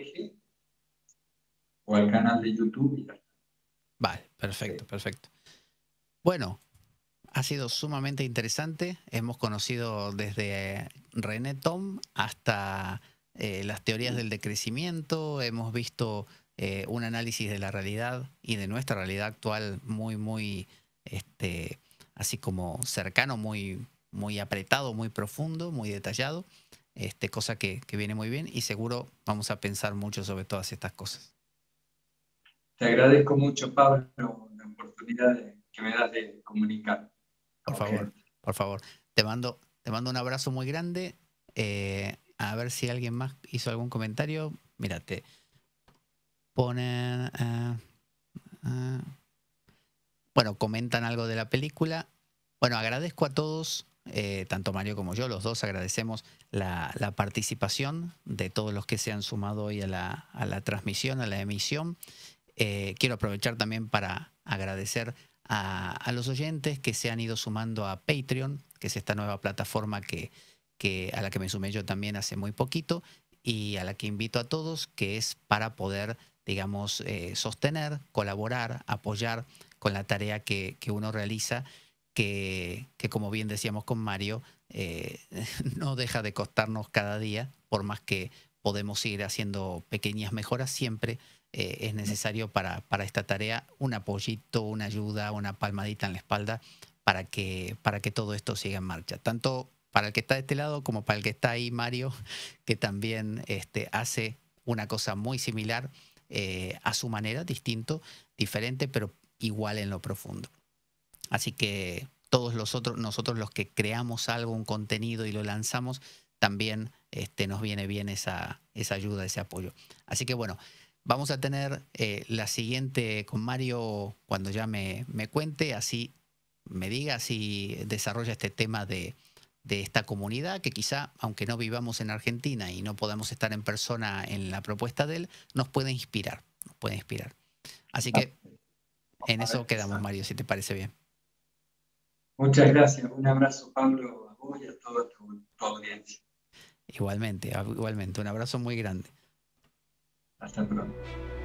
o al canal de YouTube y ya está.
Vale, perfecto, perfecto. Bueno, ha sido sumamente interesante. Hemos conocido desde René Tom hasta eh, las teorías del decrecimiento. Hemos visto eh, un análisis de la realidad y de nuestra realidad actual muy, muy, este, así como cercano, muy, muy apretado, muy profundo, muy detallado. Este, cosa que, que viene muy bien y seguro vamos a pensar mucho sobre todas estas cosas.
Te agradezco mucho, Pablo, la oportunidad de, que me das de comunicar.
Por
Okay.
favor, por favor. Te mando, te mando un abrazo muy grande. Eh, a ver si alguien más hizo algún comentario. Mira, te ponen... Uh, uh, bueno, comentan algo de la película. Bueno, agradezco a todos, eh, tanto Mario como yo, los dos agradecemos la, la participación de todos los que se han sumado hoy a la, a la transmisión, a la emisión. Eh, quiero aprovechar también para agradecer a, a los oyentes que se han ido sumando a Patreon, que es esta nueva plataforma que, que, a la que me sumé yo también hace muy poquito y a la que invito a todos, que es para poder, digamos, eh, sostener, colaborar, apoyar con la tarea que, que uno realiza, que, que como bien decíamos con Mario, eh, no deja de costarnos cada día, por más que podemos ir haciendo pequeñas mejoras, siempre eh, es necesario para, para esta tarea un apoyito, una ayuda, una palmadita en la espalda para que, para que todo esto siga en marcha. Tanto para el que está de este lado como para el que está ahí, Mario, que también este, hace una cosa muy similar eh, a su manera, distinto, diferente, pero igual en lo profundo. Así que todos los otros, nosotros los que creamos algo, un contenido y lo lanzamos, también este, nos viene bien esa, esa ayuda, ese apoyo. Así que bueno, vamos a tener eh, la siguiente con Mario cuando ya me, me cuente, así me diga, así desarrolla este tema de, de esta comunidad que quizá, aunque no vivamos en Argentina y no podamos estar en persona en la propuesta de él, nos puede inspirar, nos puede inspirar. Así que en eso quedamos, Mario, si te parece bien.
Muchas gracias. Un abrazo, Pablo, a vos y a toda tu, tu audiencia.
Igualmente, igualmente. Un abrazo muy grande.
Hasta pronto.